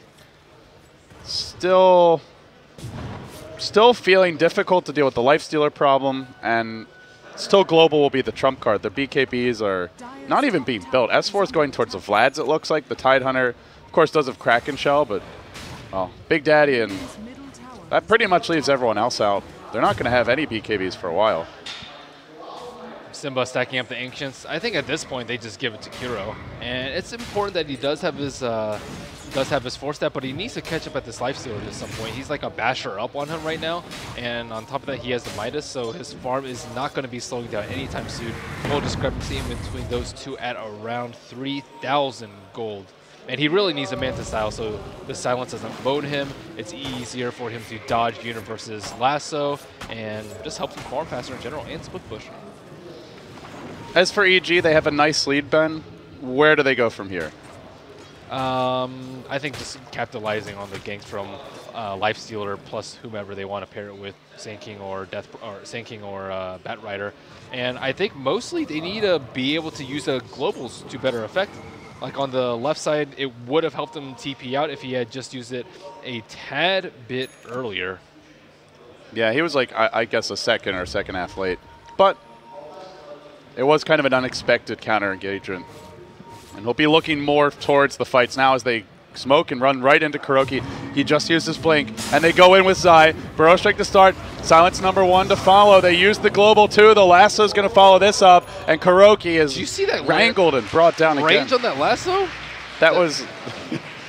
Still, still feeling difficult to deal with the Lifestealer problem, and still global will be the trump card. The B K Bs are not even being built. S four is going towards the Vlads, it looks like. The Tidehunter, of course, does have Kraken Shell, but well, Big Daddy, and that pretty much leaves everyone else out. They're not going to have any B K Bs for a while. Simba stacking up the Ancients. I think at this point they just give it to Kuro, and it's important that he does have his uh, does have his Force Step, but he needs to catch up at this Lifestealer at some point. He's like a basher up on him right now, and on top of that he has the Midas, so his farm is not going to be slowing down anytime soon. Gold discrepancy in between those two at around three thousand gold. And he really needs a Manta Style, so the Silence doesn't bode him. It's easier for him to dodge Universe's Lasso, and just helps him farm faster in general, and split push. As for E G, they have a nice lead, Ben. Where do they go from here? Um, I think just capitalizing on the ganks from uh, Lifestealer plus whomever they want to pair it with, Sand King or Death or Sand King or uh, Bat Rider. And I think mostly they need to be able to use the globals to better effect. Like on the left side, it would have helped him T P out if he had just used it a tad bit earlier. Yeah, he was like, I, I guess, a second or second half late. But it was kind of an unexpected counter engagement. And he'll be looking more towards the fights now as they smoke and run right into Kuroki. He just used his blink, and they go in with Zai. Burrow Strike to start. Silence number one to follow. They use the global too. The lasso's going to follow this up, and Kuroki is Did you see that wrangled and brought down range again. on that lasso? That was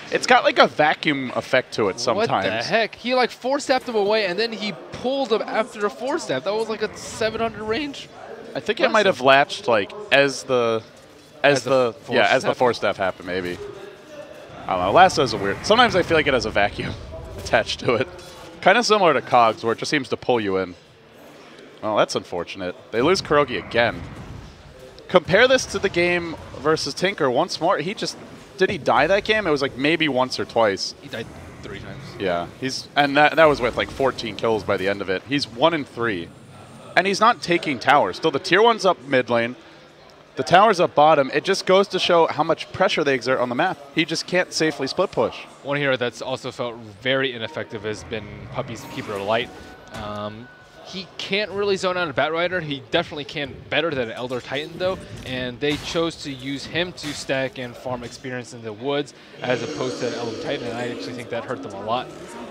It's got like a vacuum effect to it sometimes. What the heck? He like four-stepped him away, and then he pulled him after a four-step. That was like a seven hundred range. I think it might have latched like as the as, As the, the yeah as the four-step? four step happened maybe. I don't know. Lasso is a weird. Sometimes I feel like it has a vacuum attached to it, kind of similar to Cogs, where it just seems to pull you in. Oh, that's unfortunate. They lose Kurogi again. Compare this to the game versus Tinker once more. He just did he die that game? It was like maybe once or twice. He died three times. Yeah, he's and that that was with like fourteen kills by the end of it. He's one in three, and he's not taking towers. Still, the tier one's up mid lane, the towers up bottom. It just goes to show how much pressure they exert on the map. He just can't safely split push. One hero that's also felt very ineffective has been Puppey's Keeper Light. Um, he can't really zone out a Batrider. He definitely can better than an Elder Titan, though, and they chose to use him to stack and farm experience in the woods as opposed to an Elder Titan, and I actually think that hurt them a lot.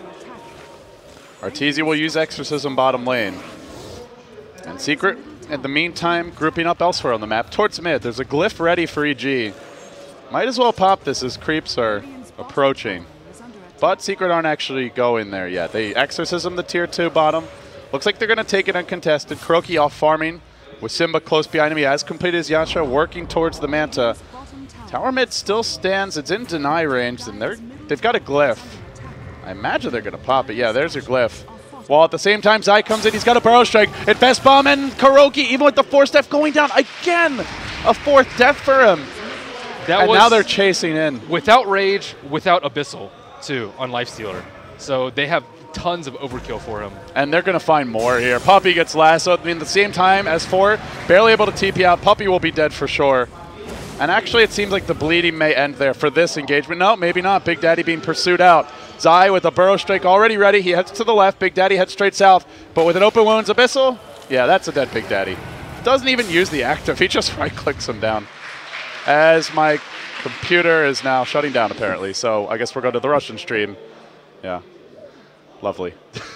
Arteezy will use Exorcism bottom lane. And Secret, in the meantime, grouping up elsewhere on the map towards mid. There's a glyph ready for E G. Might as well pop this as creeps are approaching. But Secret aren't actually going there yet. They Exorcism the tier two bottom. Looks like they're going to take it uncontested. Kuroki off farming with Simba close behind him. He has completed his Yasha, working towards the Manta. Tower mid still stands. It's in deny range, and they're, they've got a glyph. I imagine they're going to pop it. Yeah, there's your glyph. While at the same time, Zai comes in. He's got a Burrow Strike. Invest Bomb, and Kuroki, even with the fourth death going down again. A fourth death for him. That and was now they're chasing in. without Rage, without Abyssal, too, on Lifestealer. So they have tons of overkill for him. And they're going to find more here. Puppey gets lassoed. I mean, at the same time as four, barely able to T P out. Puppey will be dead for sure. And actually, it seems like the bleeding may end there for this engagement. No, maybe not. Big Daddy being pursued out. Zai with a Burrow Strike already ready. He heads to the left. Big Daddy heads straight south. But with an open wounds Abyssal, yeah, that's a dead Big Daddy. Doesn't even use the active. He just right-clicks him down. As my computer is now shutting down, apparently. So I guess we're going to the Russian stream. Yeah. Lovely.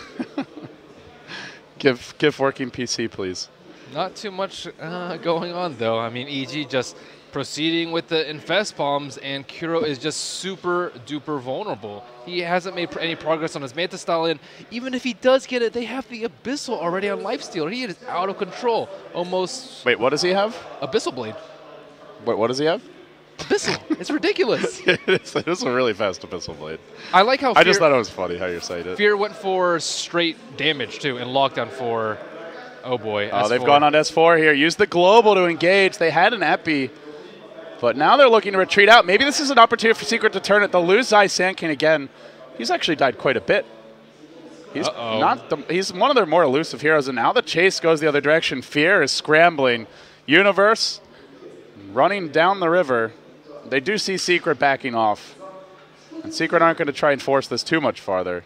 give give working P C, please. Not too much uh, going on, though. I mean, E G just proceeding with the Infest Bombs, and Kuro is just super duper vulnerable. He hasn't made pr any progress on his Manta Stallion. Even if he does get it, they have the Abyssal already on Lifesteal. He is out of control. Almost. Wait, what does he have? Abyssal Blade. Wait, what does he have? Abyssal. It's ridiculous. it, is, it is a really fast Abyssal Blade. I like how I Fear, just thought it was funny how you're saying it. Fear went for straight damage, too, and lockdown for, oh boy, Oh, S four. they've gone on S four here. Use the Global to engage. They had an Epi, but now they're looking to retreat out. Maybe this is an opportunity for Secret to turn it. They'll lose Zai Sand King again. He's actually died quite a bit. He's Uh-oh. not. The, he's one of their more elusive heroes, and now the chase goes the other direction. Fear is scrambling. Universe running down the river. They do see Secret backing off. And Secret aren't going to try and force this too much farther.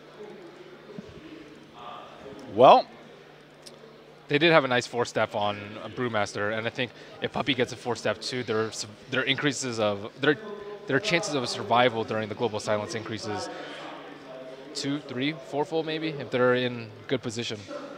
Well, they did have a nice four-step on a Brewmaster, and I think if Puppey gets a four-step too, their their increases of their their chances of survival during the global silence increases two, three, fourfold maybe if they're in good position.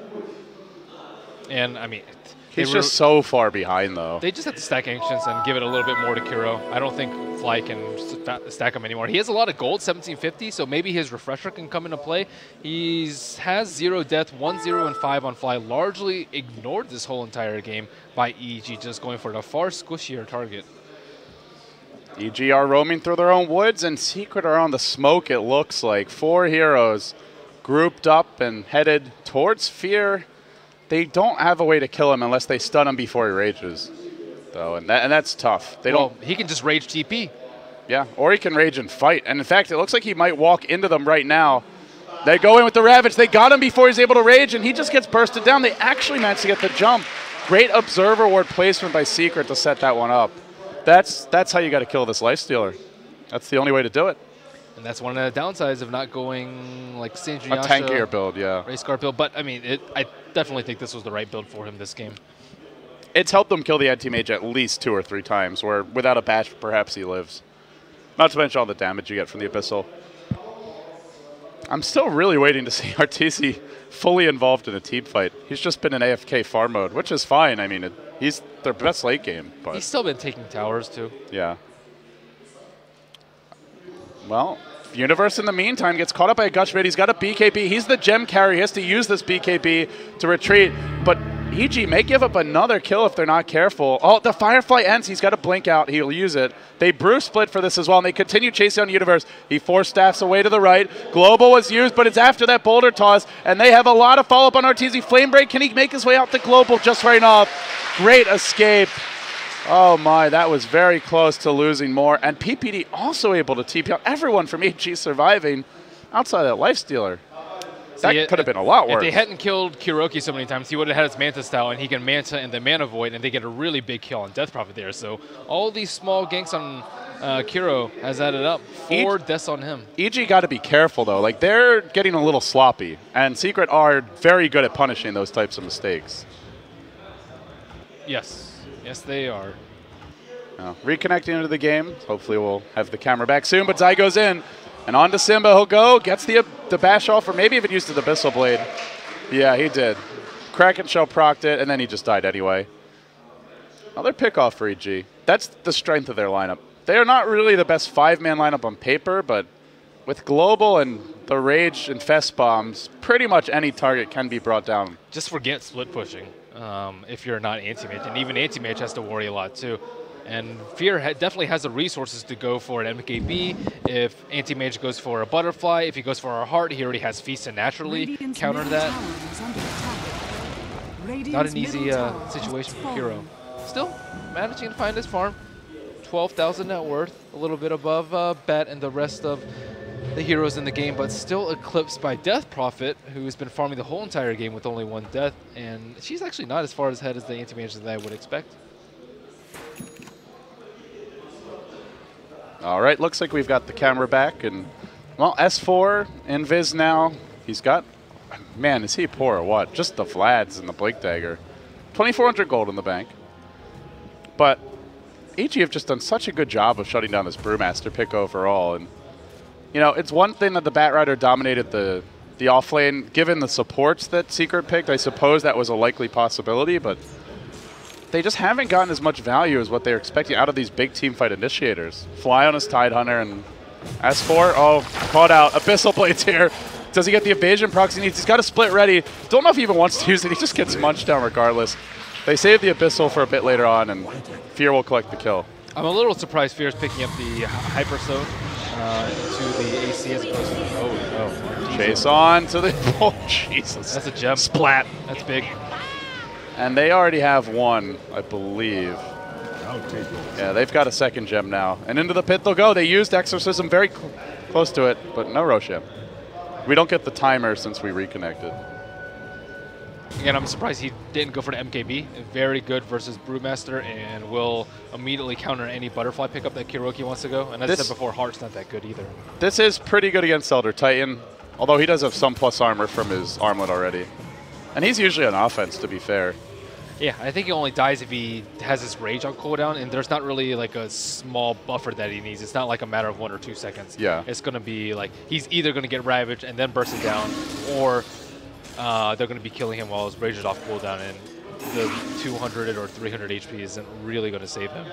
And I mean, he's just so far behind though. They just have to stack Ancients and give it a little bit more to Kuro. I don't think Fly can stack him anymore. He has a lot of gold, seventeen fifty, so maybe his Refresher can come into play. He has zero death, one, zero, and five on Fly, largely ignored this whole entire game by E G, just going for the far squishier target. E G are roaming through their own woods, and Secret are on the smoke, it looks like. Four heroes grouped up and headed towards Fear. They don't have a way to kill him unless they stun him before he rages, though, and, that, and that's tough. They well, don't. He can just rage T P. Yeah, or he can rage and fight. And in fact, it looks like he might walk into them right now. They go in with the Ravage. They got him before he's able to rage, and he just gets bursted down. They actually managed to get the jump. Great Observer Ward placement by Secret to set that one up. That's that's how you got to kill this Lifestealer. That's the only way to do it. And that's one of the downsides of not going like Sindri A tankier build, yeah. Race car build. But I mean, it, I definitely think this was the right build for him this game. It's helped them kill the anti-mage at least two or three times, where without a bash, perhaps he lives. Not to mention all the damage you get from the Abyssal. I'm still really waiting to see Arteezy fully involved in a team fight. He's just been in A F K farm mode, which is fine. I mean, it, he's their best late game. But He's still been taking towers, too. yeah. Well, Universe in the meantime gets caught up by a Gush Bait. He's got a B K B. He's the gem carrier. He has to use this B K B to retreat. But E G may give up another kill if they're not careful. Oh, the Firefly ends. He's got a blink out. He'll use it. They brew split for this as well, and they continue chasing on Universe. He force staffs away to the right. Global was used, but it's after that boulder toss, and they have a lot of follow-up on Arteezy. Flame Break, can he make his way out to Global just right enough? Great escape. Oh my, that was very close to losing more. And P P D also able to T P out everyone from E G surviving outside that Lifestealer. That See, could have been a lot worse. If they hadn't killed Kuroki so many times, he would have had his Manta style, and he can Manta and the Mana Void, and they get a really big kill on Death Prophet there. So all these small ganks on uh, Kuro has added up. Four e deaths on him. E G got to be careful, though. Like, they're getting a little sloppy, and Secret are very good at punishing those types of mistakes. Yes. Yes, they are. Now, reconnecting into the game. Hopefully we'll have the camera back soon, but Zai goes in. And on to Simba, he'll go, gets the, the bash off, or maybe even used the Abyssal Blade. Yeah, he did. Kraken Shell procced it, and then he just died anyway. Another pick off for E G. That's the strength of their lineup. They are not really the best five-man lineup on paper, but with Global and the Rage and Fest bombs, pretty much any target can be brought down. Just forget split pushing um, if you're not anti-mage, and even anti-mage has to worry a lot too. And Fear ha definitely has the resources to go for an M K B. If Anti-Mage goes for a Butterfly, if he goes for a Heart, he already has Feast to naturally Radiant's counter that. Not an easy uh, situation for Kuro. Still managing to find his farm. twelve thousand net worth, a little bit above uh, Bet and the rest of the heroes in the game, but still eclipsed by Death Prophet, who's been farming the whole entire game with only one death. And she's actually not as far ahead as the Anti-Mage that I would expect. All right, looks like we've got the camera back, and, well, S four, Invis now. He's got, man, is he poor or what? Just the Vlads and the Blink Dagger. twenty-four hundred gold in the bank. But E G have just done such a good job of shutting down this Brewmaster pick overall, and, you know, it's one thing that the Batrider dominated the, the offlane. Given the supports that Secret picked, I suppose that was a likely possibility, but they just haven't gotten as much value as what they're expecting out of these big team fight initiators. Fly on his Tidehunter and S four, oh, caught out. Abyssal Blades here. Does he get the evasion procs he needs? He's got a split ready. Don't know if he even wants to use it. He just gets munched down regardless. They save the Abyssal for a bit later on, and Fear will collect the kill. I'm a little surprised Fear's picking up the Hyper Soak uh, to the A C as opposed to the oh, oh. Chase on to the, oh, Jesus. That's a gem. Splat. That's big. And they already have one, I believe. Yeah, they've got a second gem now. And into the pit they'll go. They used Exorcism very cl close to it, but no Roshan. We don't get the timer since we reconnected. Again, I'm surprised he didn't go for the M K B. Very good versus Brewmaster, and will immediately counter any Butterfly pickup that Kuroki wants to go. And as this, I said before, Heart's not that good either. This is pretty good against Elder Titan, although he does have some plus armor from his armlet already. And he's usually on offense, to be fair. Yeah, I think he only dies if he has his Rage on cooldown, and there's not really like a small buffer that he needs. It's not like a matter of one or two seconds. Yeah. It's going to be like, he's either going to get Ravaged and then burst it down, or uh, they're going to be killing him while his Rage is off cooldown, and the two hundred or three hundred H P isn't really going to save him.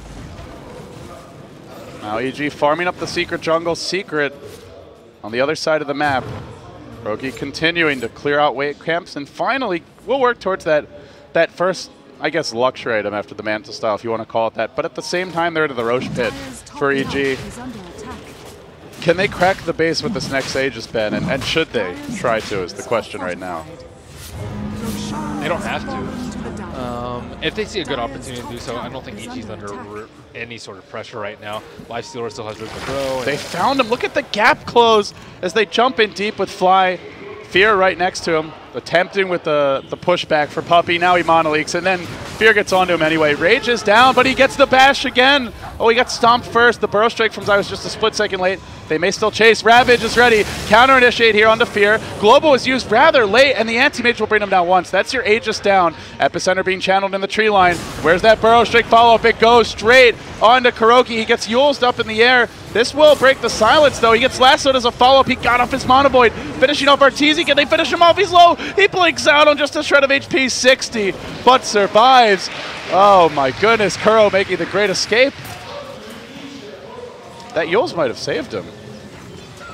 Now E G farming up the Secret jungle. Secret on the other side of the map. Rogi continuing to clear out weight camps, and finally we'll work towards that that first, I guess, luxury item after the Manta style, if you want to call it that. But at the same time, they're into the Roche pit for E G. Can they crack the base with this next Aegis, Ben? And, and should they try to, is the question right now. They don't have to. Um, if they see a good opportunity to do so, I don't think E G's under any sort of pressure right now. Lifestealer still has room to grow. They found him. Look at the gap close as they jump in deep with Fly. Fear right next to him, attempting with the, the pushback for Puppey. Now he monoleaks, and then Fear gets onto him anyway. Rage is down, but he gets the bash again. Oh, he got stomped first. The Burrow Strike from Zai was just a split second late. They may still chase. Ravage is ready. Counter-initiate here onto Fear. Global is used rather late, and the Anti-Mage will bring him down once. That's your Aegis down. Epicenter being channeled in the tree line. Where's that Burrow Strike follow-up? It goes straight onto Kuroki. He gets Yulesed up in the air. This will break the silence, though. He gets lassoed as a follow-up. He got off his Monovoid. Finishing off Arteezy. Can they finish him off? He's low. He blinks out on just a shred of H P, sixty, but survives. Oh, my goodness. Kuro making the great escape. That Yules might have saved him.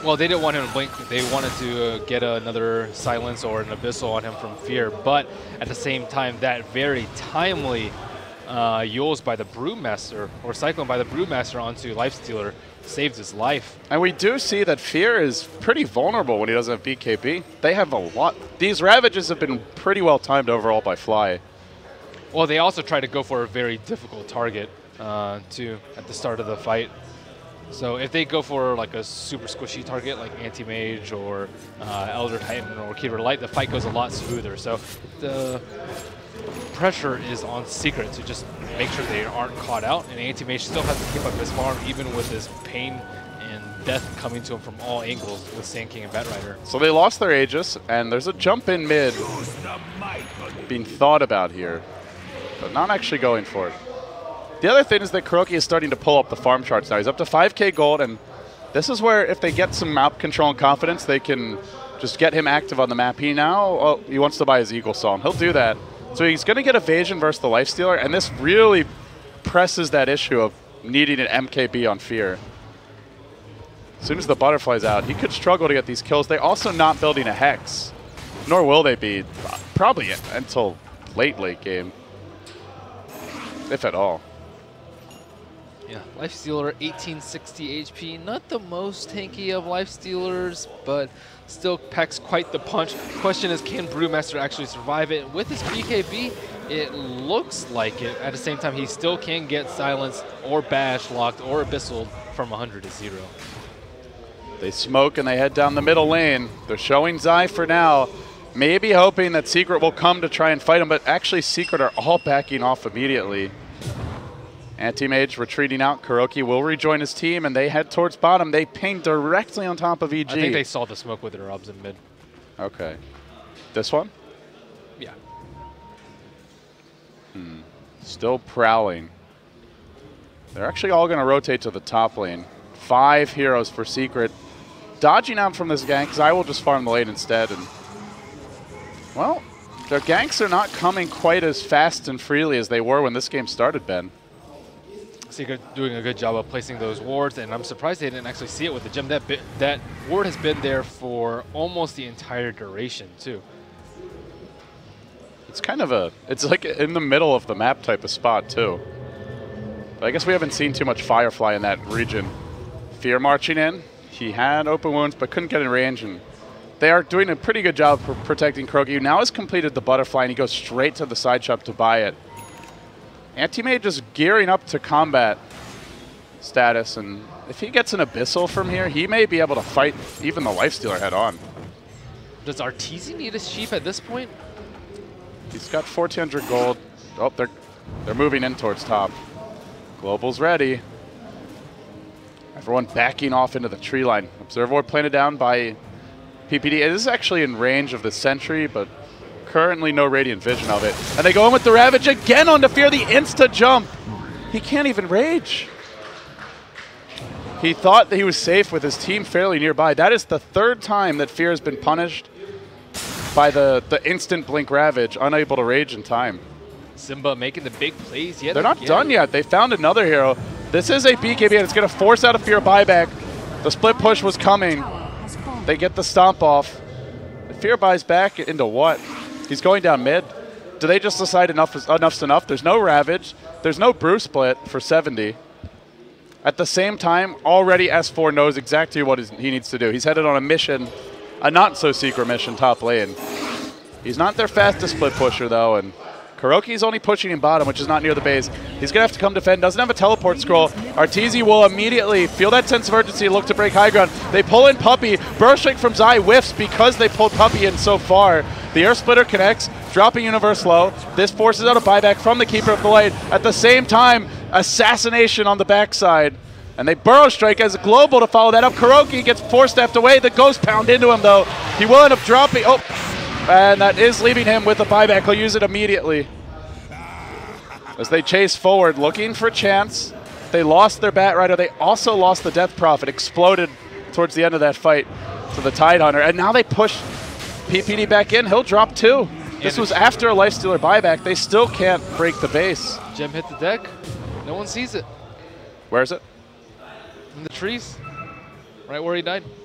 Well, they didn't want him to blink. They wanted to uh, get another silence or an abyssal on him from Fear. But at the same time, that very timely uh, Yules by the Brewmaster, or Cyclone by the Brewmaster onto Lifestealer, saved his life. And we do see that Fear is pretty vulnerable when he doesn't have B K B. They have a lot. These Ravages have been pretty well timed overall by Fly. Well, they also tried to go for a very difficult target, uh, too, at the start of the fight. So if they go for like a super squishy target like Anti-Mage or uh, Elder Titan or Keeper Light, the fight goes a lot smoother. So the pressure is on Secret to just make sure they aren't caught out, and Anti-Mage still has to keep up his farm even with his pain and death coming to him from all angles with Sand King and Batrider. So they lost their Aegis, and there's a jump in mid being thought about here, but not actually going for it. The other thing is that KuroKy is starting to pull up the farm charts now. He's up to five K gold, and this is where if they get some map control and confidence, they can just get him active on the map. He now, oh, he wants to buy his Eagle Psalm. He'll do that. So he's going to get evasion versus the Lifestealer, and this really presses that issue of needing an M K B on Fear. As soon as the Butterfly's out, he could struggle to get these kills. They're also not building a Hex, nor will they be, probably until late, late game, if at all. Yeah, Lifestealer, eighteen sixty H P, not the most tanky of Lifestealers, but still packs quite the punch. Question is, can Brewmaster actually survive it? With his B K B, it looks like it. At the same time, he still can get silenced or bash locked or abyssal from one hundred to zero. They smoke and they head down the middle lane. They're showing Zai for now, maybe hoping that Secret will come to try and fight him, but actually Secret are all backing off immediately. Anti-Mage retreating out. KuroKy will rejoin his team, and they head towards bottom. They ping directly on top of E G. I think they saw the smoke with their obs in mid. Okay. This one? Yeah. Hmm. Still prowling. They're actually all going to rotate to the top lane. Five heroes for Secret. Dodging out from this gank, because I will just farm the lane instead. And well, their ganks are not coming quite as fast and freely as they were when this game started, Ben. Secret doing a good job of placing those wards, and I'm surprised they didn't actually see it with the gem. That bit, that ward has been there for almost the entire duration, too. It's kind of a, it's like in the middle of the map type of spot, too. But I guess we haven't seen too much Firefly in that region. Fear marching in. He had open wounds, but couldn't get in range, and they are doing a pretty good job of protecting KuroKy, who now has completed the Butterfly, and he goes straight to the side shop to buy it. Anti-Mage is gearing up to combat status, and if he gets an Abyssal from here, he may be able to fight even the Lifestealer head on. Does Arteezy need a sheep at this point? He's got fourteen hundred gold. Oh, they're, they're moving in towards top. Global's ready. Everyone backing off into the tree line. Observer planted down by P P D. It is actually in range of the Sentry, but currently no Radiant Vision of it. And they go in with the Ravage again onto Fear, the insta jump. He can't even rage. He thought that he was safe with his team fairly nearby. That is the third time that Fear has been punished by the, the instant blink Ravage, unable to rage in time. Simba making the big plays yet They're not again. done yet. They found another hero. This is a B K B, and it's going to force out a Fear buyback. The split push was coming. They get the stomp off. Fear buys back into what? He's going down mid. Do they just decide enough is, enough's enough? There's no Ravage. There's no Brew split for seventy. At the same time, already S four knows exactly what he needs to do. He's headed on a mission, a not-so-secret mission top lane. He's not their fastest split pusher, though, and KuroKy's only pushing in bottom, which is not near the base. He's going to have to come defend. Doesn't have a teleport scroll. Arteezy will immediately feel that sense of urgency, look to break high ground. They pull in Puppey. Burst Strike from Zai whiffs because they pulled Puppey in so far. The Air Splitter connects, dropping Universe low. This forces out a buyback from the Keeper of the Light. At the same time, Assassination on the backside. And they Burrow Strike as a Global to follow that up. KuroKy gets four stepped away. The Ghost Pound into him, though. He will end up dropping. Oh. And that is leaving him with the buyback. He'll use it immediately. As they chase forward, looking for chance. They lost their Batrider. They also lost the Death Prophet. Exploded towards the end of that fight to the Tidehunter. And now they push P P D back in. He'll drop two. This was after a Lifestealer buyback. They still can't break the base. Gem hit the deck. No one sees it. Where is it? In the trees. Right where he died.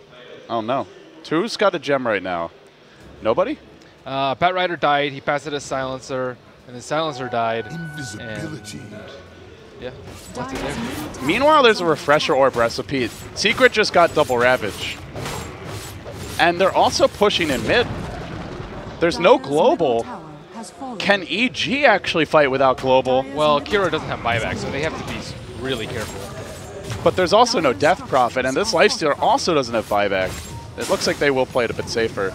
Oh, no. Who's got a gem right now? Nobody? Uh, Batrider died. He passed it as Silencer, and then Silencer died. Invisibility. And yeah, left it there. Meanwhile, there's a Refresher Orb recipe. Secret just got double Ravage. And they're also pushing in mid. There's no global. Can E G actually fight without global? Well, Kira doesn't have buyback, so they have to be really careful. But there's also no Death Prophet, and this Lifestealer also doesn't have buyback. It looks like they will play it a bit safer.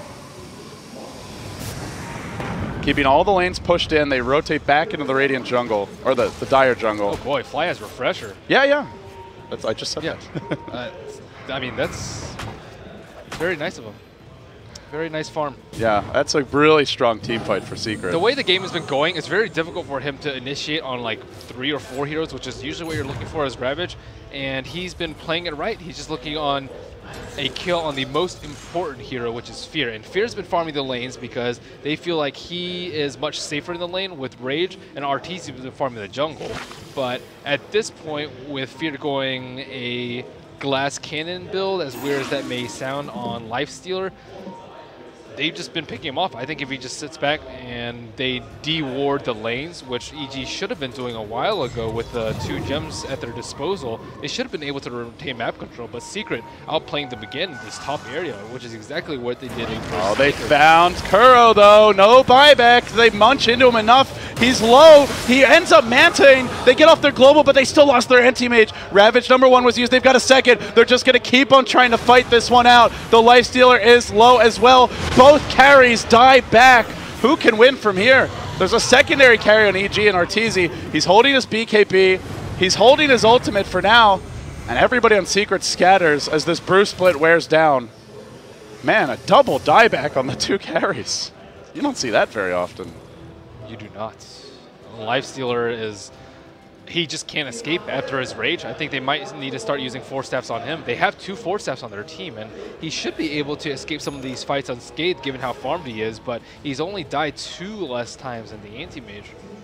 Keeping all the lanes pushed in, they rotate back into the Radiant jungle, or the, the Dire jungle. Oh boy, Fly has Refresher. Yeah, yeah. That's, I just said Yeah. that. uh, I mean, that's very nice of him. Very nice farm. Yeah, that's a really strong team fight for Secret. The way the game has been going, it's very difficult for him to initiate on like three or four heroes, which is usually what you're looking for as Ravage. And he's been playing it right. He's just looking on a kill on the most important hero, which is Fear. And Fear's been farming the lanes because they feel like he is much safer in the lane with Rage, and R T's been farming the jungle. But at this point, with Fear going a glass cannon build, as weird as that may sound on Lifestealer, they've just been picking him off. I think if he just sits back and they de-ward the lanes, which E G should have been doing a while ago with the two gems at their disposal, they should have been able to retain map control. But Secret outplaying them again in this top area, which is exactly what they did in Oh, they found Kuro, though. No buyback. They munch into him enough. He's low. He ends up manting. They get off their global, but they still lost their anti-mage. Ravage number one was used. They've got a second. They're just going to keep on trying to fight this one out. The Lifestealer is low as well. Both carries die back. Who can win from here? There's a secondary carry on E G and Arteezy. He's holding his B K B. He's holding his ultimate for now. And everybody on Secret scatters as this brew split wears down. Man, a double dieback on the two carries. You don't see that very often. You do not. Lifestealer is, he just can't escape after his Rage. I think they might need to start using Force Staffs on him. They have two Force Staffs on their team, and he should be able to escape some of these fights unscathed given how farmed he is, but he's only died two less times than the Anti-Mage.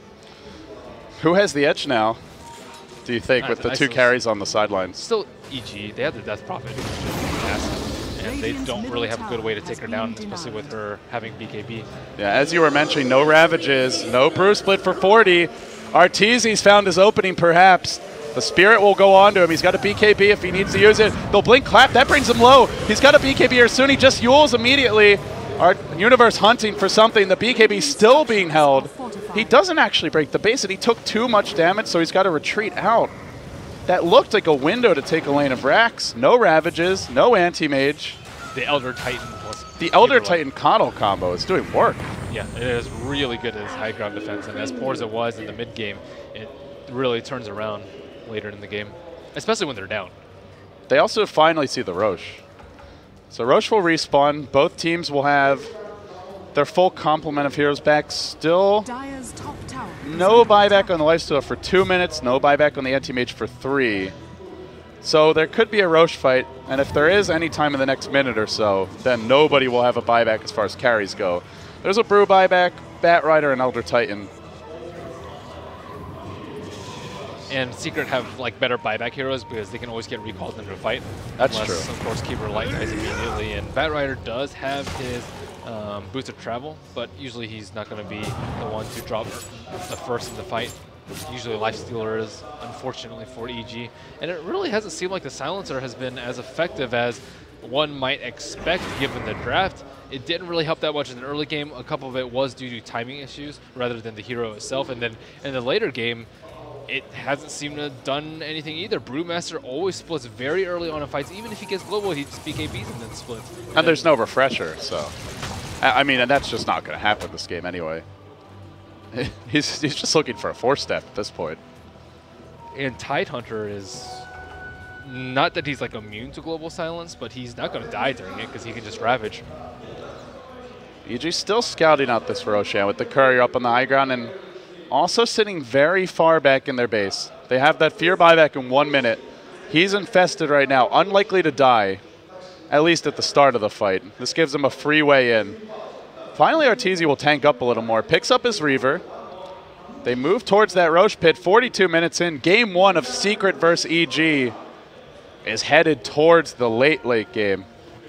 Who has the edge now, do you think, I with the I two carries on the sidelines? Still E G. They have the Death Prophet, which is massive. And they don't really have a good way to take her down, especially with her having B K B. Yeah, as you were mentioning, no Ravages, no brew split for forty. Arteezy's found his opening, perhaps. The Spirit will go on to him. He's got a B K B if he needs to use it. They'll blink clap. That brings him low. He's got a B K B here soon. He just Yules immediately. Our Universe hunting for something. The B K B still being held. He doesn't actually break the base, and he took too much damage, so he's got to retreat out. That looked like a window to take a lane of Rax. No Ravages, no Anti-Mage. The Elder Titan was The Elder super Titan Coddle combo is doing work. Yeah, it is really good at his high ground defense, and as poor as it was in the mid game, it really turns around later in the game, especially when they're down. They also finally see the Roche. So Roche will respawn. Both teams will have their full complement of heroes back. Still no buyback on the Lifestealer for two minutes, no buyback on the Anti-Mage for three. So there could be a Roche fight, and if there is any time in the next minute or so, then nobody will have a buyback as far as carries go. There's a Brew buyback, Batrider, and Elder Titan. And Secret have like better buyback heroes because they can always get recalled into a fight. That's unless, true. Of course, Keeper Light dies immediately, and Batrider does have his um, boost of travel, but usually he's not going to be the one to drop the first in the fight. Usually Lifestealer is, unfortunately, for E G. And it really hasn't seemed like the Silencer has been as effective as one might expect given the draft. It didn't really help that much in the early game. A couple of it was due to timing issues rather than the hero itself. And then in the later game, it hasn't seemed to have done anything either. Brewmaster always splits very early on in fights. Even if he gets global, he just B K Bs and then splits. And, and there's no refresher, so. I mean, and that's just not going to happen this game anyway. He's, he's just looking for a four-step at this point. And Tidehunter is not that he's like immune to global silence, but he's not going to die during it because he can just Ravage. E G still scouting out this Roshan with the courier up on the high ground and also sitting very far back in their base. They have that Fear buyback in one minute. He's infested right now, unlikely to die, at least at the start of the fight. This gives him a free way in. Finally, Arteezy will tank up a little more, picks up his Reaver. They move towards that Roche pit, forty-two minutes in. Game one of Secret versus E G is headed towards the late, late game.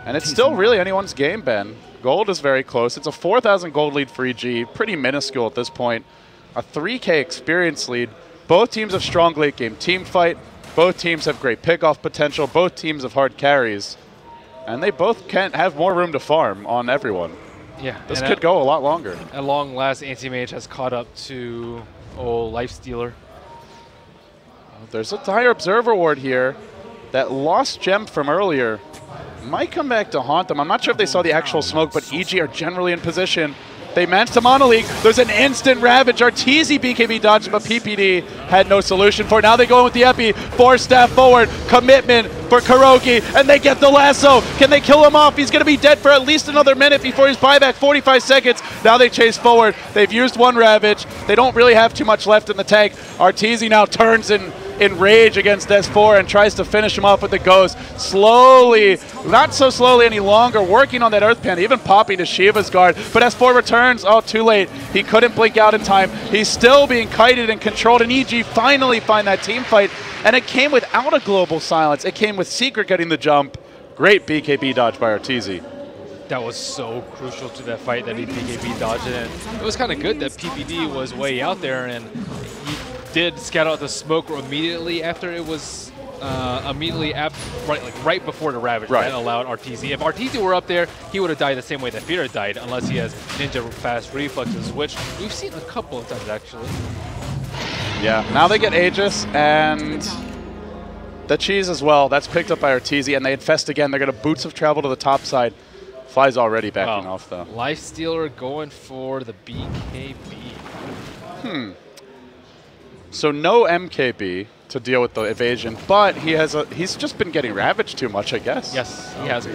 And it's still really anyone's game, Ben. Gold is very close. It's a four thousand gold lead for E G, pretty minuscule at this point. A three K experience lead. Both teams have strong late game team fight. Both teams have great pickoff potential. Both teams have hard carries. And they both can have more room to farm on everyone. Yeah. This could go a lot longer. At long last, Anti-Mage has caught up to oh, Lifestealer. There's a Dire Observer ward here. That lost gem from earlier might come back to haunt them. I'm not sure if they saw the actual smoke, but E G are generally in position. They managed to mono-league. There's an instant Ravage. Arteezy B K B dodged, but P P D had no solution for it. Now they go in with the Epi. Four staff forward. Commitment for KuroKy, and they get the lasso. Can they kill him off? He's going to be dead for at least another minute before his buyback. forty-five seconds. Now they chase forward. They've used one Ravage. They don't really have too much left in the tank. Arteezy now turns in in rage against S four and tries to finish him off with the Ghost. Slowly, not so slowly any longer, working on that Earth Panda, even popping to Shiva's guard. But S four returns. Oh, too late. He couldn't blink out in time. He's still being kited and controlled, and E G finally find that team fight. And it came without a global silence. It came with Secret getting the jump. Great B K B dodge by Arteezy. That was so crucial to that fight that he B K B dodged it. And it was kind of good that P P D was way out there, and he did scout out the smoke immediately after it was uh, immediately ap right like right before the Ravage. Right. That allowed Arteezy. If Arteezy were up there, he would have died the same way that Fear died, unless he has ninja fast reflexes, which we've seen a couple of times actually. Yeah, now they get Aegis and the cheese as well. That's picked up by Arteezy, and they infest again. They're going to Boots of Travel to the top side. Fly's already backing wow. off, though. Lifestealer going for the B K B. Hmm. So no M K B to deal with the evasion, but he has a, he's just been getting ravaged too much, I guess. Yes, he has.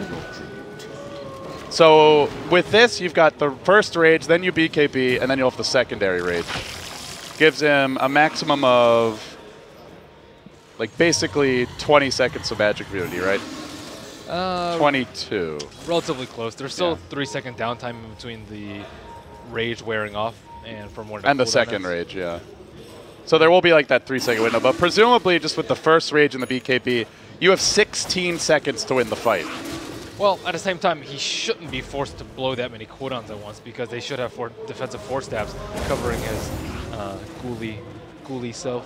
So with this, you've got the first rage, then you B K B, and then you'll have the secondary rage. Gives him a maximum of, like, basically twenty seconds of magic immunity, right? Uh, twenty-two. Relatively close. There's still Yeah. three second downtime in between the rage wearing off and from one. And the second rage, yeah. So there will be like that three second window, but presumably just with the first rage and the B K B, you have sixteen seconds to win the fight. Well, at the same time, he shouldn't be forced to blow that many cooldowns at once because they should have four defensive force stabs covering his uh, ghoulie, ghoulie self.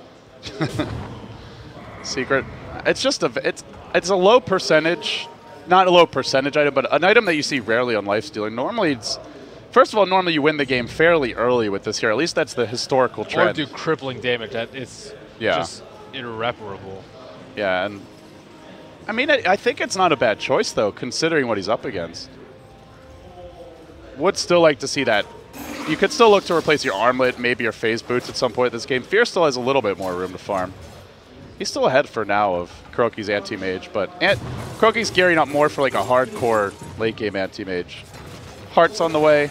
Secret. It's just a it's it's a low percentage, not a low percentage item, but an item that you see rarely on Lifestealer. Normally, it's first of all, normally you win the game fairly early with this here. At least that's the historical trend. Or do crippling damage. That it's Yeah. just irreparable. Yeah, and I mean, I, I think it's not a bad choice though, considering what he's up against. Would still like to see that. You could still look to replace your armlet, maybe your phase boots at some point in this game. Fear still has a little bit more room to farm. He's still ahead for now of KuroKy's anti-mage, but Ant KuroKy's gearing up more for like a hardcore late game anti-mage. Heart's on the way.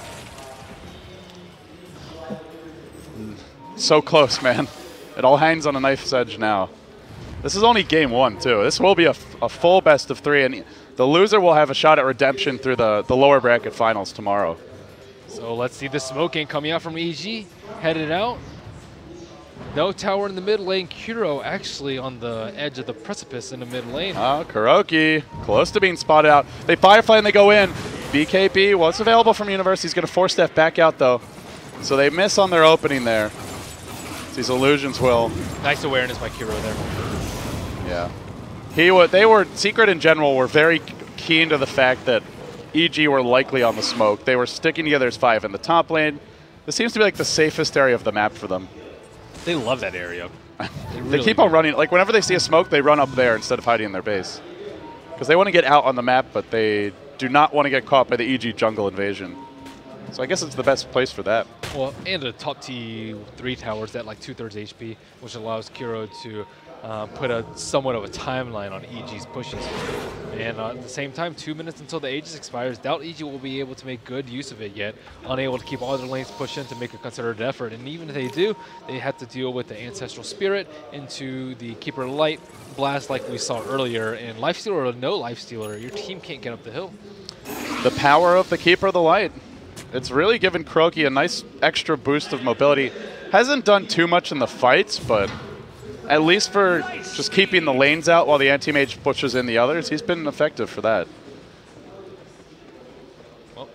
So close, man. It all hangs on a knife's edge now. This is only game one, too. This will be a, a full best of three, and the loser will have a shot at redemption through the, the lower bracket finals tomorrow. So let's see the smoking coming out from E G. Headed out. No tower in the mid lane. Kuro actually on the edge of the precipice in the mid lane. Oh, KuroKy, close to being spotted out. They Firefly and they go in. B K B was available from University. He's going to force step back out, though. So they miss on their opening there. These illusions will. Nice awareness by Kuro there. Yeah. He w they were, Secret in general, were very keen to the fact that E G were likely on the smoke. They were sticking together as five in the top lane. This seems to be like the safest area of the map for them. They love that area. They, They really keep do. on running. Like, whenever they see a smoke, they run up there instead of hiding in their base. Because they want to get out on the map, but they do not want to get caught by the E G jungle invasion. So I guess it's the best place for that. Well, and the top T three towers at like two-thirds H P, which allows Kuro to uh, put a somewhat of a timeline on E G's pushes. And uh, at the same time, two minutes until the Aegis expires, doubt E G will be able to make good use of it yet. Unable to keep all their lanes pushed in to make a concerted effort. And even if they do, they have to deal with the Ancestral Spirit into the Keeper Light blast like we saw earlier. And Lifestealer or no Lifestealer, your team can't get up the hill. The power of the Keeper of the Light. It's really given KuroKy a nice extra boost of mobility. Hasn't done too much in the fights, but at least for just keeping the lanes out while the anti-mage pushes in the others, he's been effective for that.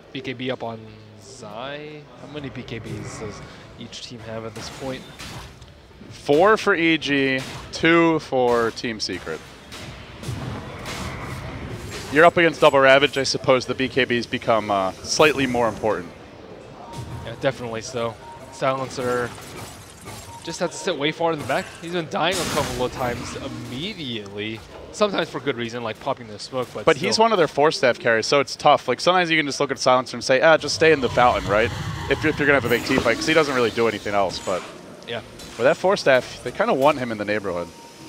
B K B up on Zai. How many B K Bs does each team have at this point? Four for E G, two for Team Secret. You're up against Double Ravage. I suppose the B K Bs become uh, slightly more important. Yeah, definitely so. Silencer just has to sit way far in the back. He's been dying a couple of times immediately. Sometimes for good reason, like popping the smoke, but But still. he's one of their four staff carries, so it's tough. Like sometimes you can just look at Silencer and say, ah, just stay in the fountain, right? If you're, if you're going to have a big team fight, because he doesn't really do anything else. But yeah. with that four staff, they kind of want him in the neighborhood.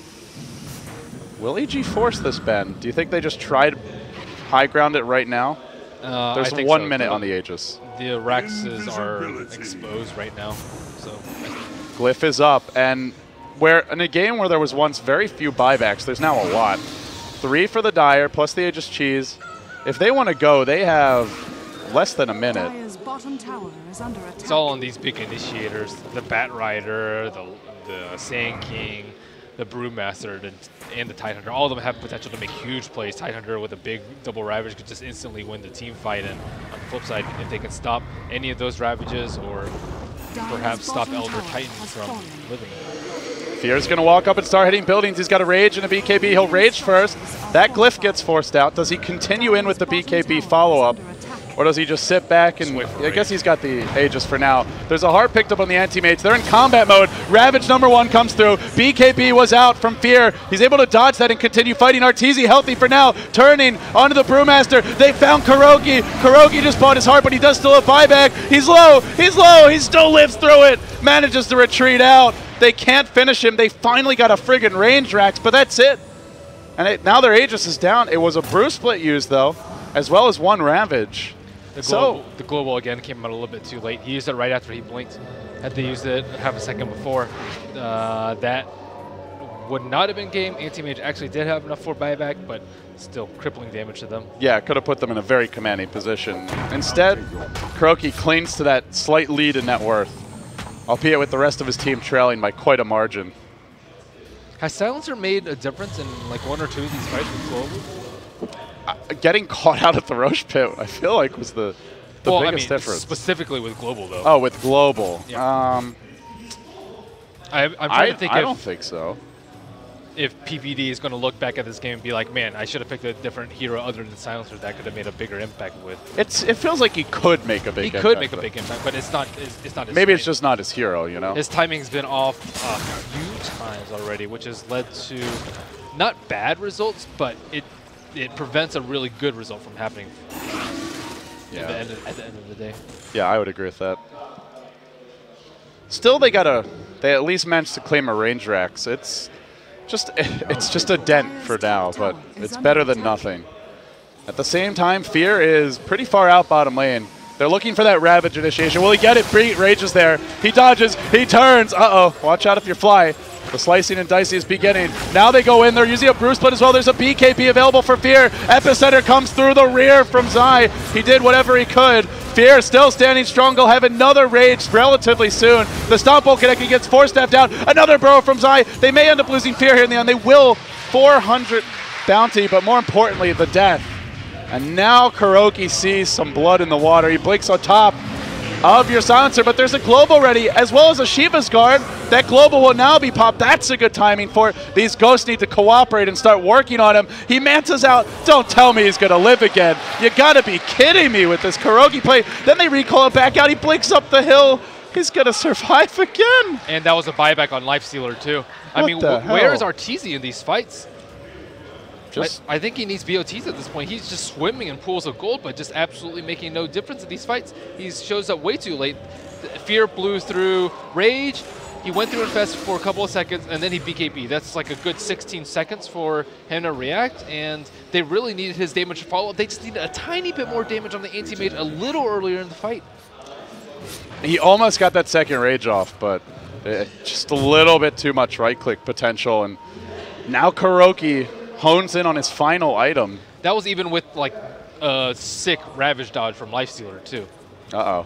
Will E G force this, Ben? Do you think they just tried high ground it right now? Uh, There's I think one so. minute the, on the Aegis. The Raxes are exposed right now, so. Glyph is up, and where in a game where there was once very few buybacks, there's now a lot. Three for the Dire, plus the Aegis Cheese. If they want to go, they have less than a minute. Dire's bottom tower is under attack. It's all on these big initiators, the Bat Rider, the, the Sand King, the Brewmaster, and, and the Tidehunter. All of them have potential to make huge plays. Tidehunter with a big double Ravage could just instantly win the team fight, and on the flip side, if they can stop any of those Ravages or Dire's perhaps stop bottom Elder tower Titan has from fallen. living. Fear's going to walk up and start hitting buildings. He's got a Rage and a B K B. He'll Rage first. That Glyph gets forced out. Does he continue in with the B K B follow-up? Or does he just sit back and Swift I guess Rage. he's got the Aegis for now. There's a heart picked up on the anti-mates. They're in combat mode. Ravage number one comes through. B K B was out from Fear. He's able to dodge that and continue fighting. Arteezy healthy for now. Turning onto the Brewmaster. They found Kurogi. Kurogi just bought his heart, but he does still have buyback. He's low. He's low. He still lives through it. Manages to retreat out. They can't finish him. They finally got a friggin' range Rax, but that's it. And it, now their Aegis is down. It was a Brew split used, though, as well as one Ravage. The So- global, the global again came out a little bit too late. He used it right after he blinked. Had they used it half a second before, uh, that would not have been game. Anti-Mage actually did have enough for buyback, but still crippling damage to them. Yeah, could have put them in a very commanding position. Instead, Kurogi clings to that slight lead in net worth, albeit with the rest of his team trailing by quite a margin. Has Silencer made a difference in like one or two of these fights with Global? Uh, getting caught out at the Roche pit, I feel like, was the, the well, biggest I mean, difference. specifically with Global though. Oh, with Global. Yeah. Um, I, I'm trying I, to think I if, don't think so. if P V D is going to look back at this game and be like, man, I should have picked a different hero other than Silencer that could have made a bigger impact with. It's It feels like he could make a big He impact. could make a but big impact, but it's not. It's, it's not. His Maybe it's strength. just not his hero, you know? His timing's been off a few times already, which has led to not bad results, but it it prevents a really good result from happening Yeah. at, the end of, at the end of the day. Yeah, I would agree with that. Still, they got a. They at least managed to claim a range Rax. It's just, it's just a dent for now, but it's better than nothing. At the same time, Fear is pretty far out bottom lane. They're looking for that Ravage initiation. Will he get it? Bre- Rage is there. He dodges. He turns. Uh-oh. Watch out if you fly. The slicing and dicey is beginning. Now they go in. They're using a Brew split as well. There's a B K B available for Fear. Epicenter comes through the rear from Zai. He did whatever he could. Fear still standing strong. He'll have another Rage relatively soon. The Stomp Bolt Connect gets four stepped out. Another Burrow from Zai. They may end up losing Fear here in the end. They will. four hundred bounty, but more importantly, the death. And now Kurogi sees some blood in the water. He blinks on top of your Silencer, but there's a Global ready, as well as a Shiva's Guard. That Global will now be popped. That's a good timing for it. These Ghosts need to cooperate and start working on him. He mantas out. Don't tell me he's going to live again. You got to be kidding me with this Kurogi play. Then they recall it back out. He blinks up the hill. He's going to survive again. And that was a buyback on Lifestealer too. I What mean, the wh where is hell? Arteezy in these fights? Just I, I think he needs B O Ts at this point. He's just swimming in pools of gold, but just absolutely making no difference in these fights. He shows up way too late. Fear blew through Rage. He went through Infest for a couple of seconds, and then he B K B. That's like a good sixteen seconds for him to react, and they really needed his damage to follow up. They just needed a tiny bit more damage on the anti-mage a little earlier in the fight. He almost got that second Rage off, but uh, just a little bit too much right-click potential. And now Kurogi hones in on his final item. That was even with like a sick Ravage dodge from Lifestealer too. Uh-oh.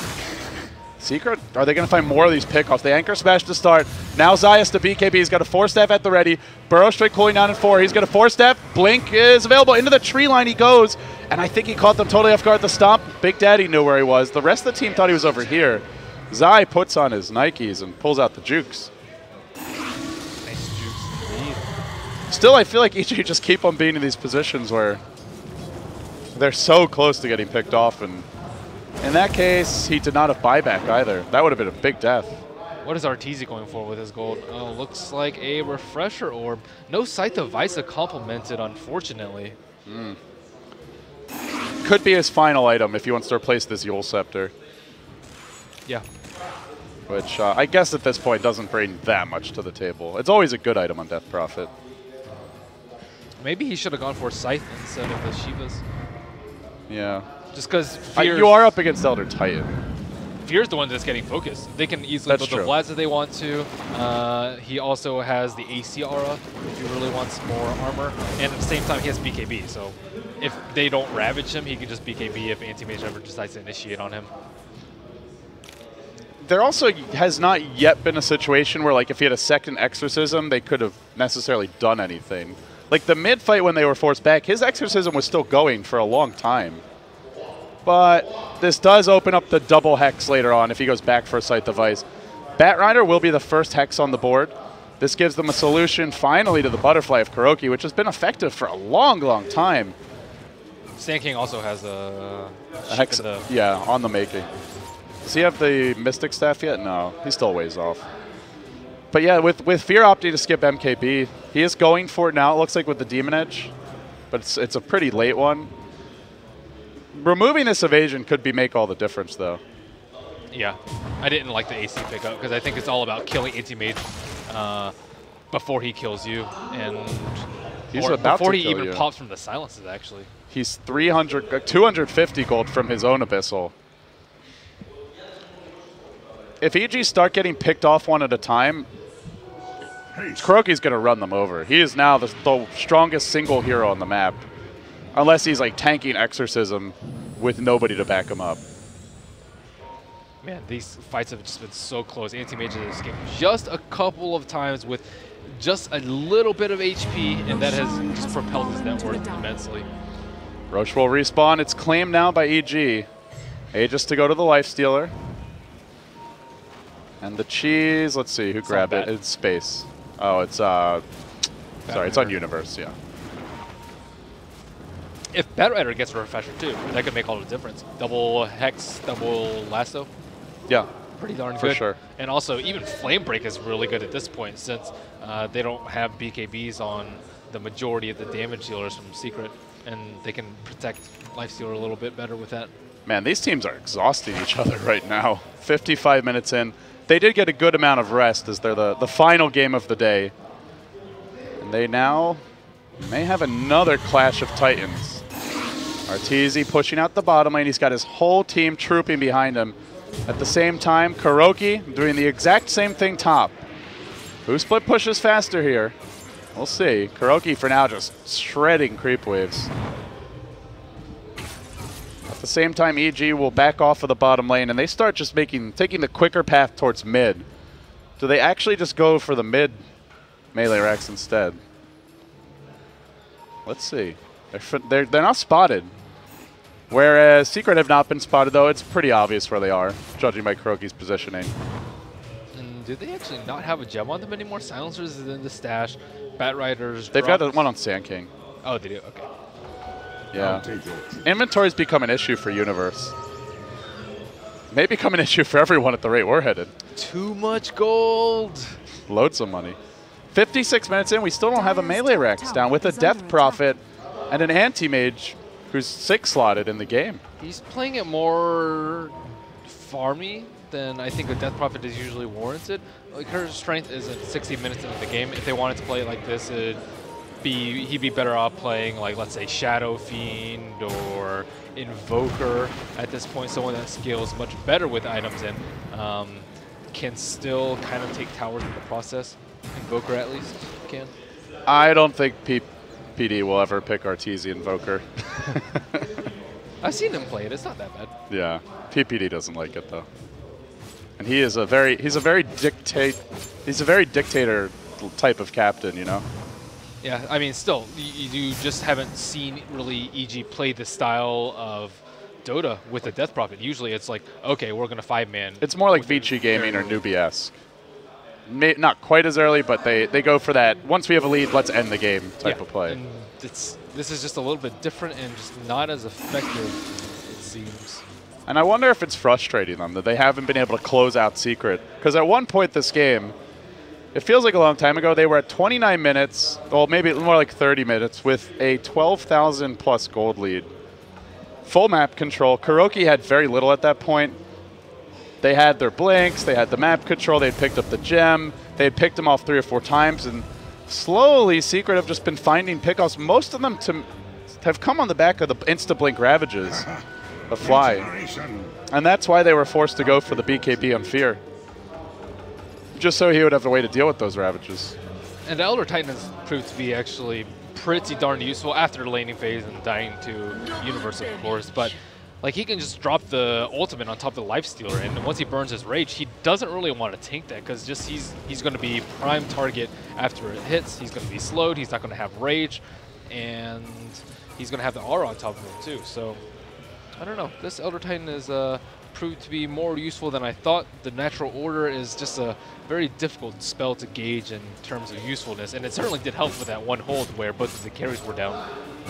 Secret, are they going to find more of these pickoffs? They anchor smash to start. Now Zayas to B K B. He's got a four step at the ready. Burrow straight cooling down in four. He's got a four step. Blink is available. Into the tree line he goes. And I think he caught them totally off guard. The stomp, Big Daddy knew where he was. The rest of the team thought he was over here. Zai puts on his Nikes and pulls out the jukes. Nice jukes indeed. Still, I feel like E G just keep on being in these positions where they're so close to getting picked off. And in that case, he did not have buyback either. That would have been a big death. What is Arteezy going for with his gold? Oh, looks like a refresher orb. No Scythe of Visa complemented, unfortunately. Mm. Could be his final item if he wants to replace this Yule Scepter. Yeah. Which uh, I guess at this point doesn't bring that much to the table. It's always a good item on Death Prophet. Maybe he should have gone for Scythe instead of the Shivas. Yeah. Just because uh, you are up against Elder Titan. Fear's the one that's getting focused. They can easily That's build true. the Vlads if they want to. Uh, he also has the A C aura if he really wants more armor. And at the same time, he has B K B. So if they don't ravage him, he can just B K B if Anti-Mage ever decides to initiate on him. There also has not yet been a situation where, like, if he had a second Exorcism, they could have necessarily done anything. Like, the mid-fight when they were forced back, his Exorcism was still going for a long time. But this does open up the double Hex later on if he goes back for a Scythe device. Batrider will be the first Hex on the board. This gives them a solution, finally, to the Butterfly of Kuroki, which has been effective for a long, long time. Sand King also has a, a Hex, the yeah, on the making. Does he have the Mystic Staff yet? No, he's still ways off. But yeah, with, with Fear opting to skip M K B, he is going for it now, it looks like, with the Demon Edge. But it's, it's a pretty late one. Removing this evasion could be make all the difference, though. Yeah, I didn't like the A C pickup because I think it's all about killing Anti-Mage uh, before he kills you, and He's or about before to he kill even you. pops from the silences. Actually, He's three hundred, uh, two hundred fifty gold from his own Abyssal. If E G start getting picked off one at a time, Kuroki's going to run them over. He is now the, the strongest single hero on the map. Unless he's like tanking Exorcism with nobody to back him up. man, these fights have just been so close. Anti-Mage has escaped just a couple of times with just a little bit of H P, and that has just propelled his net worth immensely. Roche will respawn. It's claimed now by E G. Aegis to go to the Lifestealer. And the cheese, let's see, who It's grabbed not it? bad. It's Space. Oh, it's, uh, sorry, it's on Universe, yeah. If Batrider gets a refresher too, that could make all the difference. Double Hex, double Lasso, Yeah, pretty darn for good. sure. And also, even Flame Break is really good at this point since uh, they don't have B K Bs on the majority of the damage dealers from Secret, and they can protect Lifestealer a little bit better with that. Man, these teams are exhausting each other right now. fifty-five minutes in. They did get a good amount of rest as they're the, the final game of the day. And they now may have another Clash of Titans. Arteezy pushing out the bottom lane. He's got his whole team trooping behind him. At the same time, Kuroki doing the exact same thing top. Who split pushes faster here? We'll see. Kuroki for now just shredding creep waves. At the same time, E G will back off of the bottom lane, and they start just making taking the quicker path towards mid. Do they actually just go for the mid melee racks instead? Let's see. They're, f they're, they're not spotted. Whereas Secret have not been spotted, though. It's pretty obvious where they are, judging by Kuroki's positioning. And do they actually not have a gem on them anymore? Silencers is in the stash. Batrider's They've got dropped. the one on Sand King. Oh, they do? Okay. Yeah. Inventory's become an issue for Universe. May become an issue for everyone at the rate we're headed. Too much gold. Loads of money. fifty-six minutes in, we still don't have a melee Rex down with a Death Prophet and an Anti-Mage who's six slotted in the game. He's playing it more farmy than I think a Death Prophet is usually warranted. Like, her strength isn't sixty minutes into the game. If they wanted to play it like this, it'd be he'd be better off playing, like, let's say Shadow Fiend or Invoker at this point, someone that scales much better with items and um, can still kind of take towers in the process. Invoker at least can. I don't think P PD will ever pick Arteezy Invoker. I've seen him play it. It's not that bad. Yeah, P P D doesn't like it though, and he is a very he's a very dictate he's a very dictator type of captain, you know. Yeah, I mean, still, you, you just haven't seen really E G play the style of Dota with a Death Prophet. Usually it's like, okay, we're going to five-man. It's more like Vici Gaming or Newbie-esque. Not quite as early, but they, they go for that, once we have a lead, let's end the game type yeah, of play. And it's, this is just a little bit different and just not as effective, it seems. And I wonder if it's frustrating them that they haven't been able to close out Secret. Because at one point this game, it feels like a long time ago, they were at twenty-nine minutes, well, maybe more like thirty minutes, with a twelve thousand plus gold lead. Full map control. KuroKy had very little at that point. They had their blinks, they had the map control, they had picked up the gem, they had picked them off three or four times, and slowly Secret have just been finding pickoffs. Most of them to have come on the back of the insta-blink Ravages of Fly. And that's why they were forced to go for the B K B on Fear. Just so he would have a way to deal with those Ravages. And the Elder Titan has proved to be actually pretty darn useful after the laning phase and dying to Universe, of course. But like he can just drop the ultimate on top of the Lifestealer, and once he burns his Rage, he doesn't really want to tank that because just he's he's going to be prime target after it hits. He's going to be slowed. He's not going to have Rage, and he's going to have the aura on top of him too. So I don't know. This Elder Titan is uh, proved to be more useful than I thought. The Natural Order is just a very difficult spell to gauge in terms of usefulness, and it certainly did help with that one hold where both of the carries were down.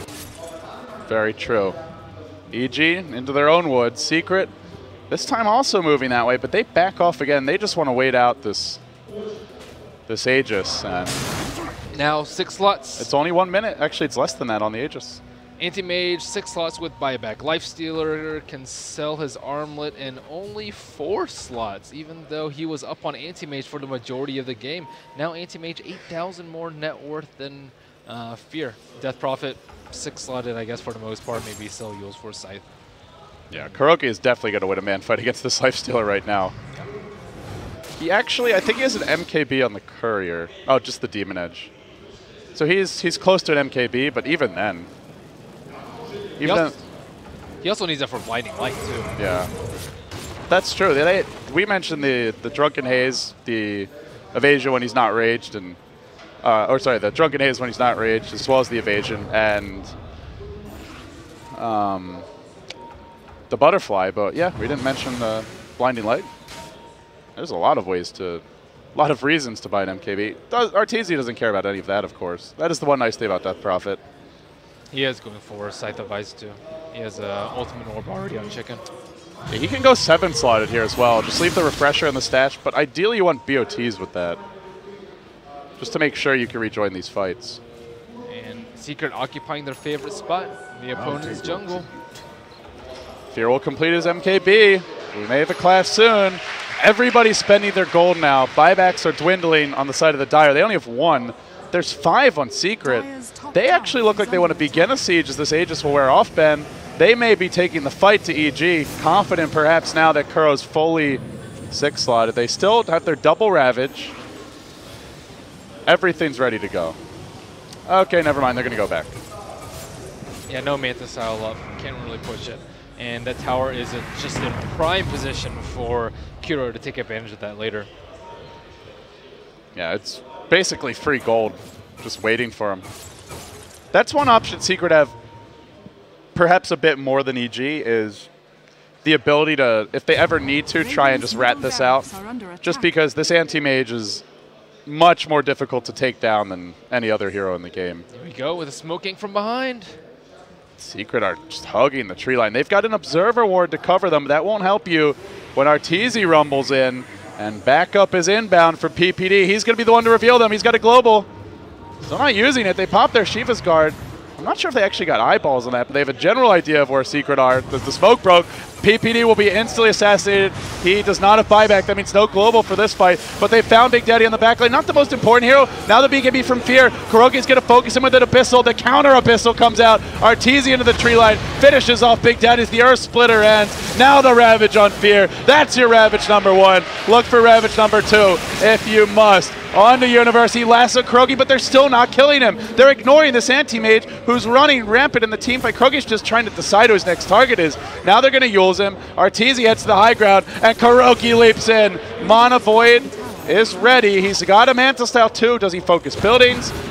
Very true. E G into their own woods. Secret, this time also moving that way, but they back off again. They just want to wait out this this Aegis. And now six slots. It's only one minute. Actually, it's less than that on the Aegis. Anti-Mage, six slots with buyback. Lifestealer can sell his Armlet in only four slots, even though he was up on Anti-Mage for the majority of the game. Now Anti-Mage, eight thousand more net worth than uh, Fear. Death Prophet, six slotted, I guess, for the most part. Maybe sell Yules for Scythe. Yeah, KuroKy is definitely going to win a man fight against this Lifestealer right now. Yeah. He actually, I think he has an M K B on the Courier. Oh, just the Demon Edge. So he's he's close to an M K B, but even then. He Even also, then, he also needs that for Blinding Light, too. Yeah. That's true. They, they, we mentioned the, the Drunken Haze, the evasion when he's not raged, and uh, or sorry, the Drunken Haze when he's not raged, as well as the evasion, and um, the Butterfly. But yeah, we didn't mention the Blinding Light. There's a lot of ways to, a lot of reasons to buy an M K B. Does, Arteezy doesn't care about any of that, of course. That is the one nice thing about Death Prophet. He is going for Scythe of Ice, too. He has an uh, Ultimate Orb already on Chicken. Yeah, he can go seven slotted here as well. Just leave the Refresher in the stash, but ideally you want B O Ts with that. Just to make sure you can rejoin these fights. And Secret occupying their favorite spot, the opponent's jungle. Fear will complete his M K B. We may have a clash soon. Everybody's spending their gold now. Buybacks are dwindling on the side of the Dire. They only have one. There's five on Secret. They actually look like they want to begin a siege as this Aegis will wear off, Ben. They may be taking the fight to E G, confident perhaps now that Kuro's fully six-slotted. They still have their double Ravage. Everything's ready to go. Okay, never mind. They're going to go back. Yeah, no Manta Style up. Can't really push it. And that tower is in just in prime position for Kuro to take advantage of that later. Yeah, it's basically free gold, just waiting for him. That's one option Secret have perhaps a bit more than E G is the ability to, if they ever need to, try and just rat this out. Just because this Anti-Mage is much more difficult to take down than any other hero in the game. Here we go with a smoking from behind. Secret are just hugging the tree line. They've got an Observer Ward to cover them, but that won't help you when Arteezy rumbles in. And backup is inbound for P P D. He's going to be the one to reveal them. He's got a global. Still not using it. They popped their Shiva's Guard. I'm not sure if they actually got eyeballs on that, but they have a general idea of where Secret are. The, the smoke broke. P P D will be instantly assassinated. He does not have buyback. That means no global for this fight. But they found Big Daddy on the back lane. Not the most important hero. Now the B K B from Fear. KuroKy's going to focus him with an Abyssal. The counter Abyssal comes out. Arteezy into the tree line. Finishes off Big Daddy's. The Earth Splitter ends. Now the Ravage on Fear. That's your Ravage number one. Look for Ravage number two if you must. On to Universe, he lassoed KuroKy, but they're still not killing him. They're ignoring this Anti-Mage who's running rampant in the team fight. KuroKy's just trying to decide who his next target is. Now they're going to Yules him. Arteezy heads to the high ground, and KuroKy leaps in. Mana Void is ready. He's got a Manta Style too. Does he focus buildings?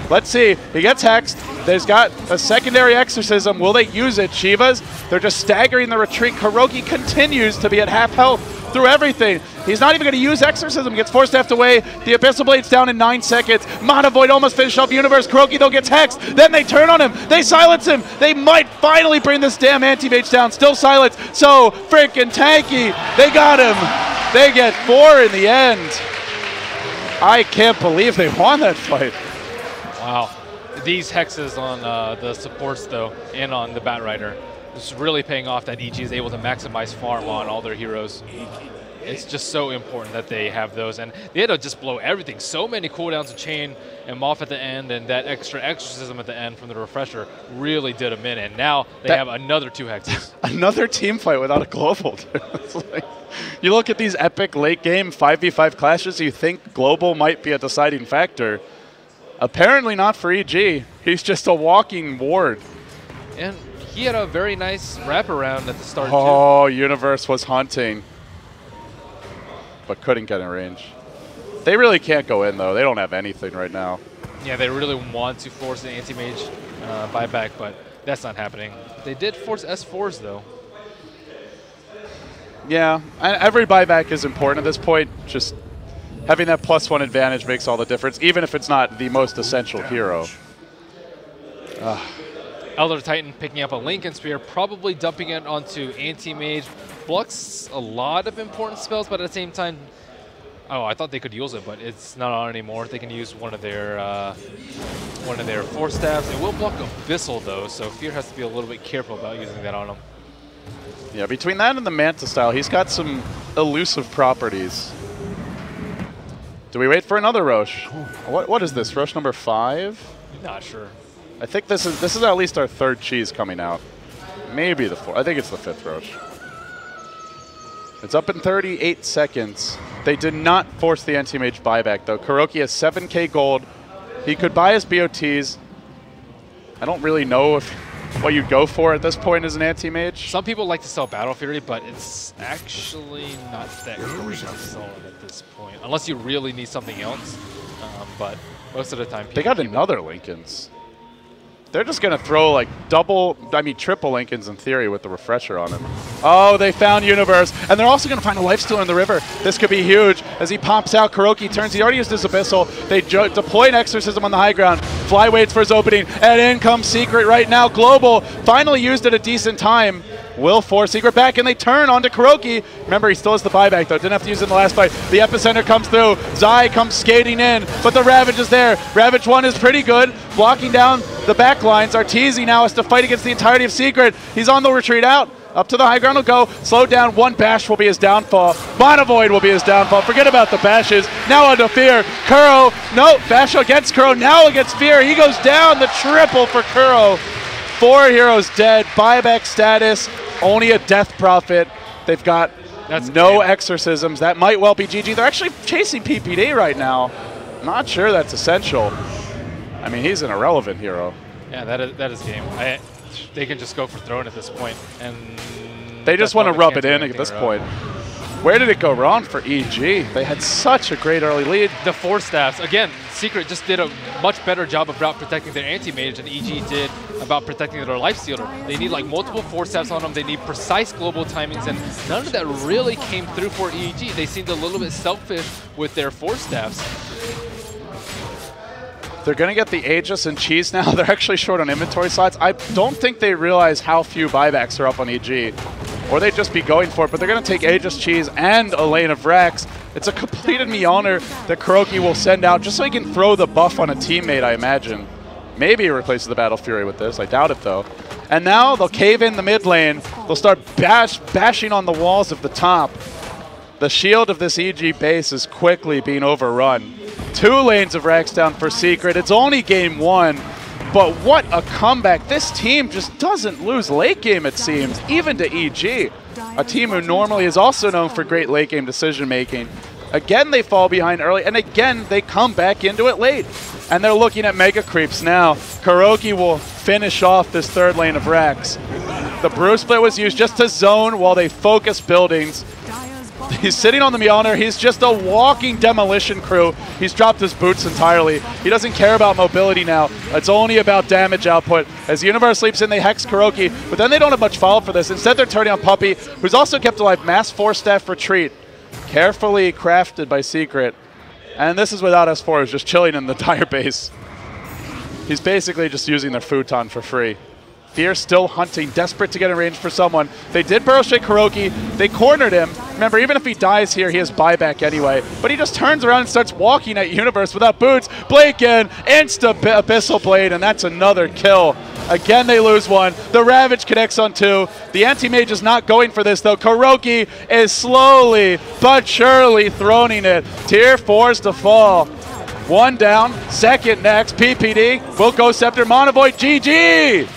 Let's see. He gets hexed. There's got a secondary exorcism. Will they use it? Shivas, they're just staggering the retreat. KuroKy continues to be at half health through everything. He's not even going to use exorcism. Gets forced half away. The Abyssal Blade's down in nine seconds. Mana Void almost finished off Universe. KuroKy, though, gets hexed. Then they turn on him. They silence him. They might finally bring this damn Anti-Mage down. Still silenced. So freaking tanky. They got him. They get four in the end. I can't believe they won that fight. Wow. These hexes on uh, the supports, though, and on the Batrider, is really paying off that E G is able to maximize farm on all their heroes. It's just so important that they have those. And they had to just blow everything. So many cooldowns of Chain and Moth at the end, and that extra exorcism at the end from the refresher really did them in. And now they that, have another two hexes. Another team fight without a global. It's like, you look at these epic late game five v five clashes, you think global might be a deciding factor. Apparently not for E G. He's just a walking ward. And he had a very nice wraparound at the start, oh, too. Universe was hunting, but couldn't get in range. They really can't go in, though. They don't have anything right now. Yeah, they really want to force an Anti-Mage uh, buyback, but that's not happening. They did force S fours, though. Yeah, and every buyback is important at this point. Just having that plus one advantage makes all the difference, even if it's not the most essential hero. Ugh. Elder Titan picking up a Lincoln Spear, probably dumping it onto Anti-Mage. Blocks a lot of important spells, but at the same time, oh, I thought they could use it, but it's not on anymore. They can use one of their uh, one of their Force Staffs. It will block Abyssal, though, so Fear has to be a little bit careful about using that on him. Yeah, between that and the Manta style, he's got some elusive properties. Do we wait for another Rosh? What What is this, Rosh number five? Not sure. I think this is this is at least our third cheese coming out. Maybe the fourth. I think it's the fifth Rosh. It's up in thirty-eight seconds. They did not force the Anti-Mage buyback, though. KuroKy has seven K gold. He could buy his B O Ts. I don't really know if what you'd go for at this point as an Anti-Mage. Some people like to sell Battle Fury, but it's actually not that great to sell it at this point, unless you really need something else. Um, but most of the time, people They got keep another Lincolns. They're just going to throw like double, I mean triple Lincolns in theory with the refresher on him. Oh, they found Universe. And they're also going to find a Lifestealer in the river. This could be huge. As he pops out, KuroKy turns. He already used his Abyssal. They deploy an Exorcism on the high ground. Fly waits for his opening. And in comes Secret right now. Global finally used at a decent time. Will force Secret back, and they turn onto KuroKy. Remember, he still has the buyback, though. Didn't have to use it in the last fight. The Epicenter comes through. Zai comes skating in, but the Ravage is there. Ravage one is pretty good, blocking down the back lines. Arteezy now has to fight against the entirety of Secret. He's on the retreat out. Up to the high ground will go. Slowed down. One bash will be his downfall. Mana Void will be his downfall. Forget about the bashes. Now onto Fear. Kuro. No, bash against Kuro. Now against Fear. He goes down. The triple for Kuro. Four heroes dead. Buyback status. Only a Death Prophet. They've got That's no game. exorcisms. That might well be G G. They're actually chasing P P D right now. Not sure that's essential. I mean, he's an irrelevant hero. Yeah, that is, that is game. I, they can just go for throne at this point, and they just want to rub it in at this point. Where did it go wrong for E G? They had such a great early lead. The Force Staffs, again, Secret just did a much better job about protecting their Anti-Mage than E G did about protecting their Lifestealer. They need like multiple Force Staffs on them. They need precise global timings, and none of that really came through for E G. They seemed a little bit selfish with their Force Staffs. They're going to get the Aegis and Cheese now. They're actually short on inventory slots. I don't think they realize how few buybacks are up on E G. Or they'd just be going for it, but they're going to take Aegis, Cheese, and a lane of Rex. It's a completed Mjolnir that KuroKy will send out just so he can throw the buff on a teammate, I imagine. Maybe he replaces the Battle Fury with this. I doubt it, though. And now they'll cave in the mid lane. They'll start bash bashing on the walls of the top. The shield of this E G base is quickly being overrun. Two lanes of Rex down for Secret. It's only game one. But what a comeback. This team just doesn't lose late game, it seems, even to E G. A team who normally is also known for great late game decision making. Again, they fall behind early, and again, they come back into it late. And they're looking at Mega Creeps now. KuroKy will finish off this third lane of Rex. The Brew Split was used just to zone while they focus buildings. He's sitting on the Mjolnir. He's just a walking demolition crew. He's dropped his boots entirely. He doesn't care about mobility now. It's only about damage output. As the Universe leaps in, they hex KuroKy, but then they don't have much follow-up for this. Instead, they're turning on Puppey, who's also kept alive. Mass four-staff retreat. Carefully crafted by Secret. And this is without S four, who's just chilling in the Dire base. He's basically just using their futon for free. Fear still hunting, desperate to get in range for someone. They did burrow straight KuroKy. They cornered him. Remember, even if he dies here, he has buyback anyway. But he just turns around and starts walking at Universe without boots. Blaken, insta Abyssal Blade, and that's another kill. Again, they lose one. The Ravage connects on two. The Anti-Mage is not going for this, though. KuroKy is slowly but surely throning it. Tier fours to fall. One down, second next. P P D will go Scepter, Monovoid, G G!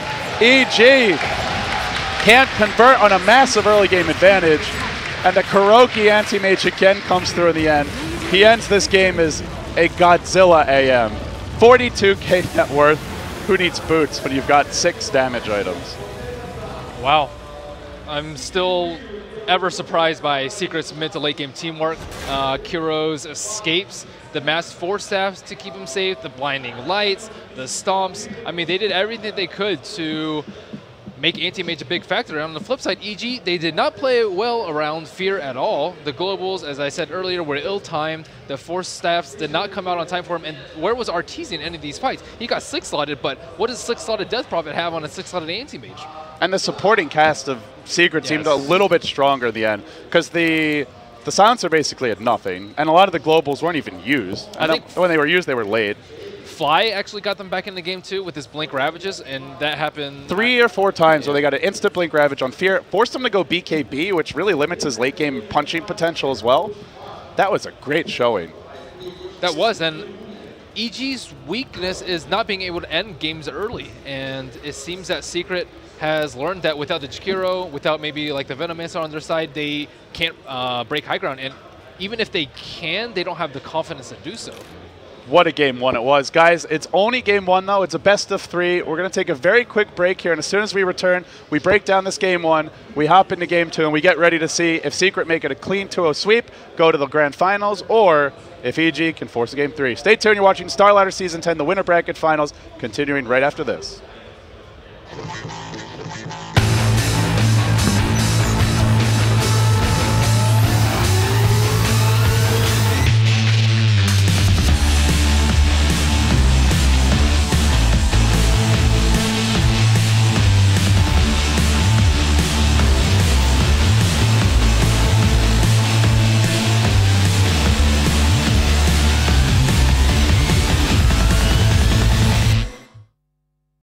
E G can't convert on a massive early game advantage, and the KuroKy Anti-Mage again comes through in the end. He ends this game as a Godzilla A M. forty-two K net worth. Who needs boots when you've got six damage items? Wow. I'm still ever surprised by Secret's mid to late game teamwork. Uh, Kuro's escapes, the mass force staffs to keep him safe, the blinding lights, the stomps. I mean, they did everything they could to make Anti-Mage a big factor. And on the flip side, E G, they did not play well around Fear at all. The globals, as I said earlier, were ill-timed. The force staffs did not come out on time for him. And where was Arteezy in any of these fights? He got six-slotted, but what does six-slotted Death Prophet have on a six-slotted Anti-Mage? And the supporting cast of Secret Yes. seemed a little bit stronger in the end, because the the silencer basically had nothing, and a lot of the globals weren't even used. I And think then when they were used, they were late. Fly actually got them back in the game too with his Blink Ravages, and that happened Three or four times Yeah. where they got an instant Blink Ravage on Fear, forced him to go B K B, which really limits his late game punching potential as well. That was a great showing. That was, and E G's weakness is not being able to end games early, and it seems that Secret has learned that without the Jakiro, without maybe like the Venomancer on their side, they can't uh, break high ground, and even if they can, they don't have the confidence to do so. What a game one it was. Guys, it's only game one, though. It's a best of three. We're going to take a very quick break here, and as soon as we return, we break down this game one, we hop into game two, and we get ready to see if Secret make it a clean two oh sweep, go to the grand finals, or if E G can force a game three. Stay tuned. You're watching Star Ladder Season ten, the winner bracket finals, continuing right after this.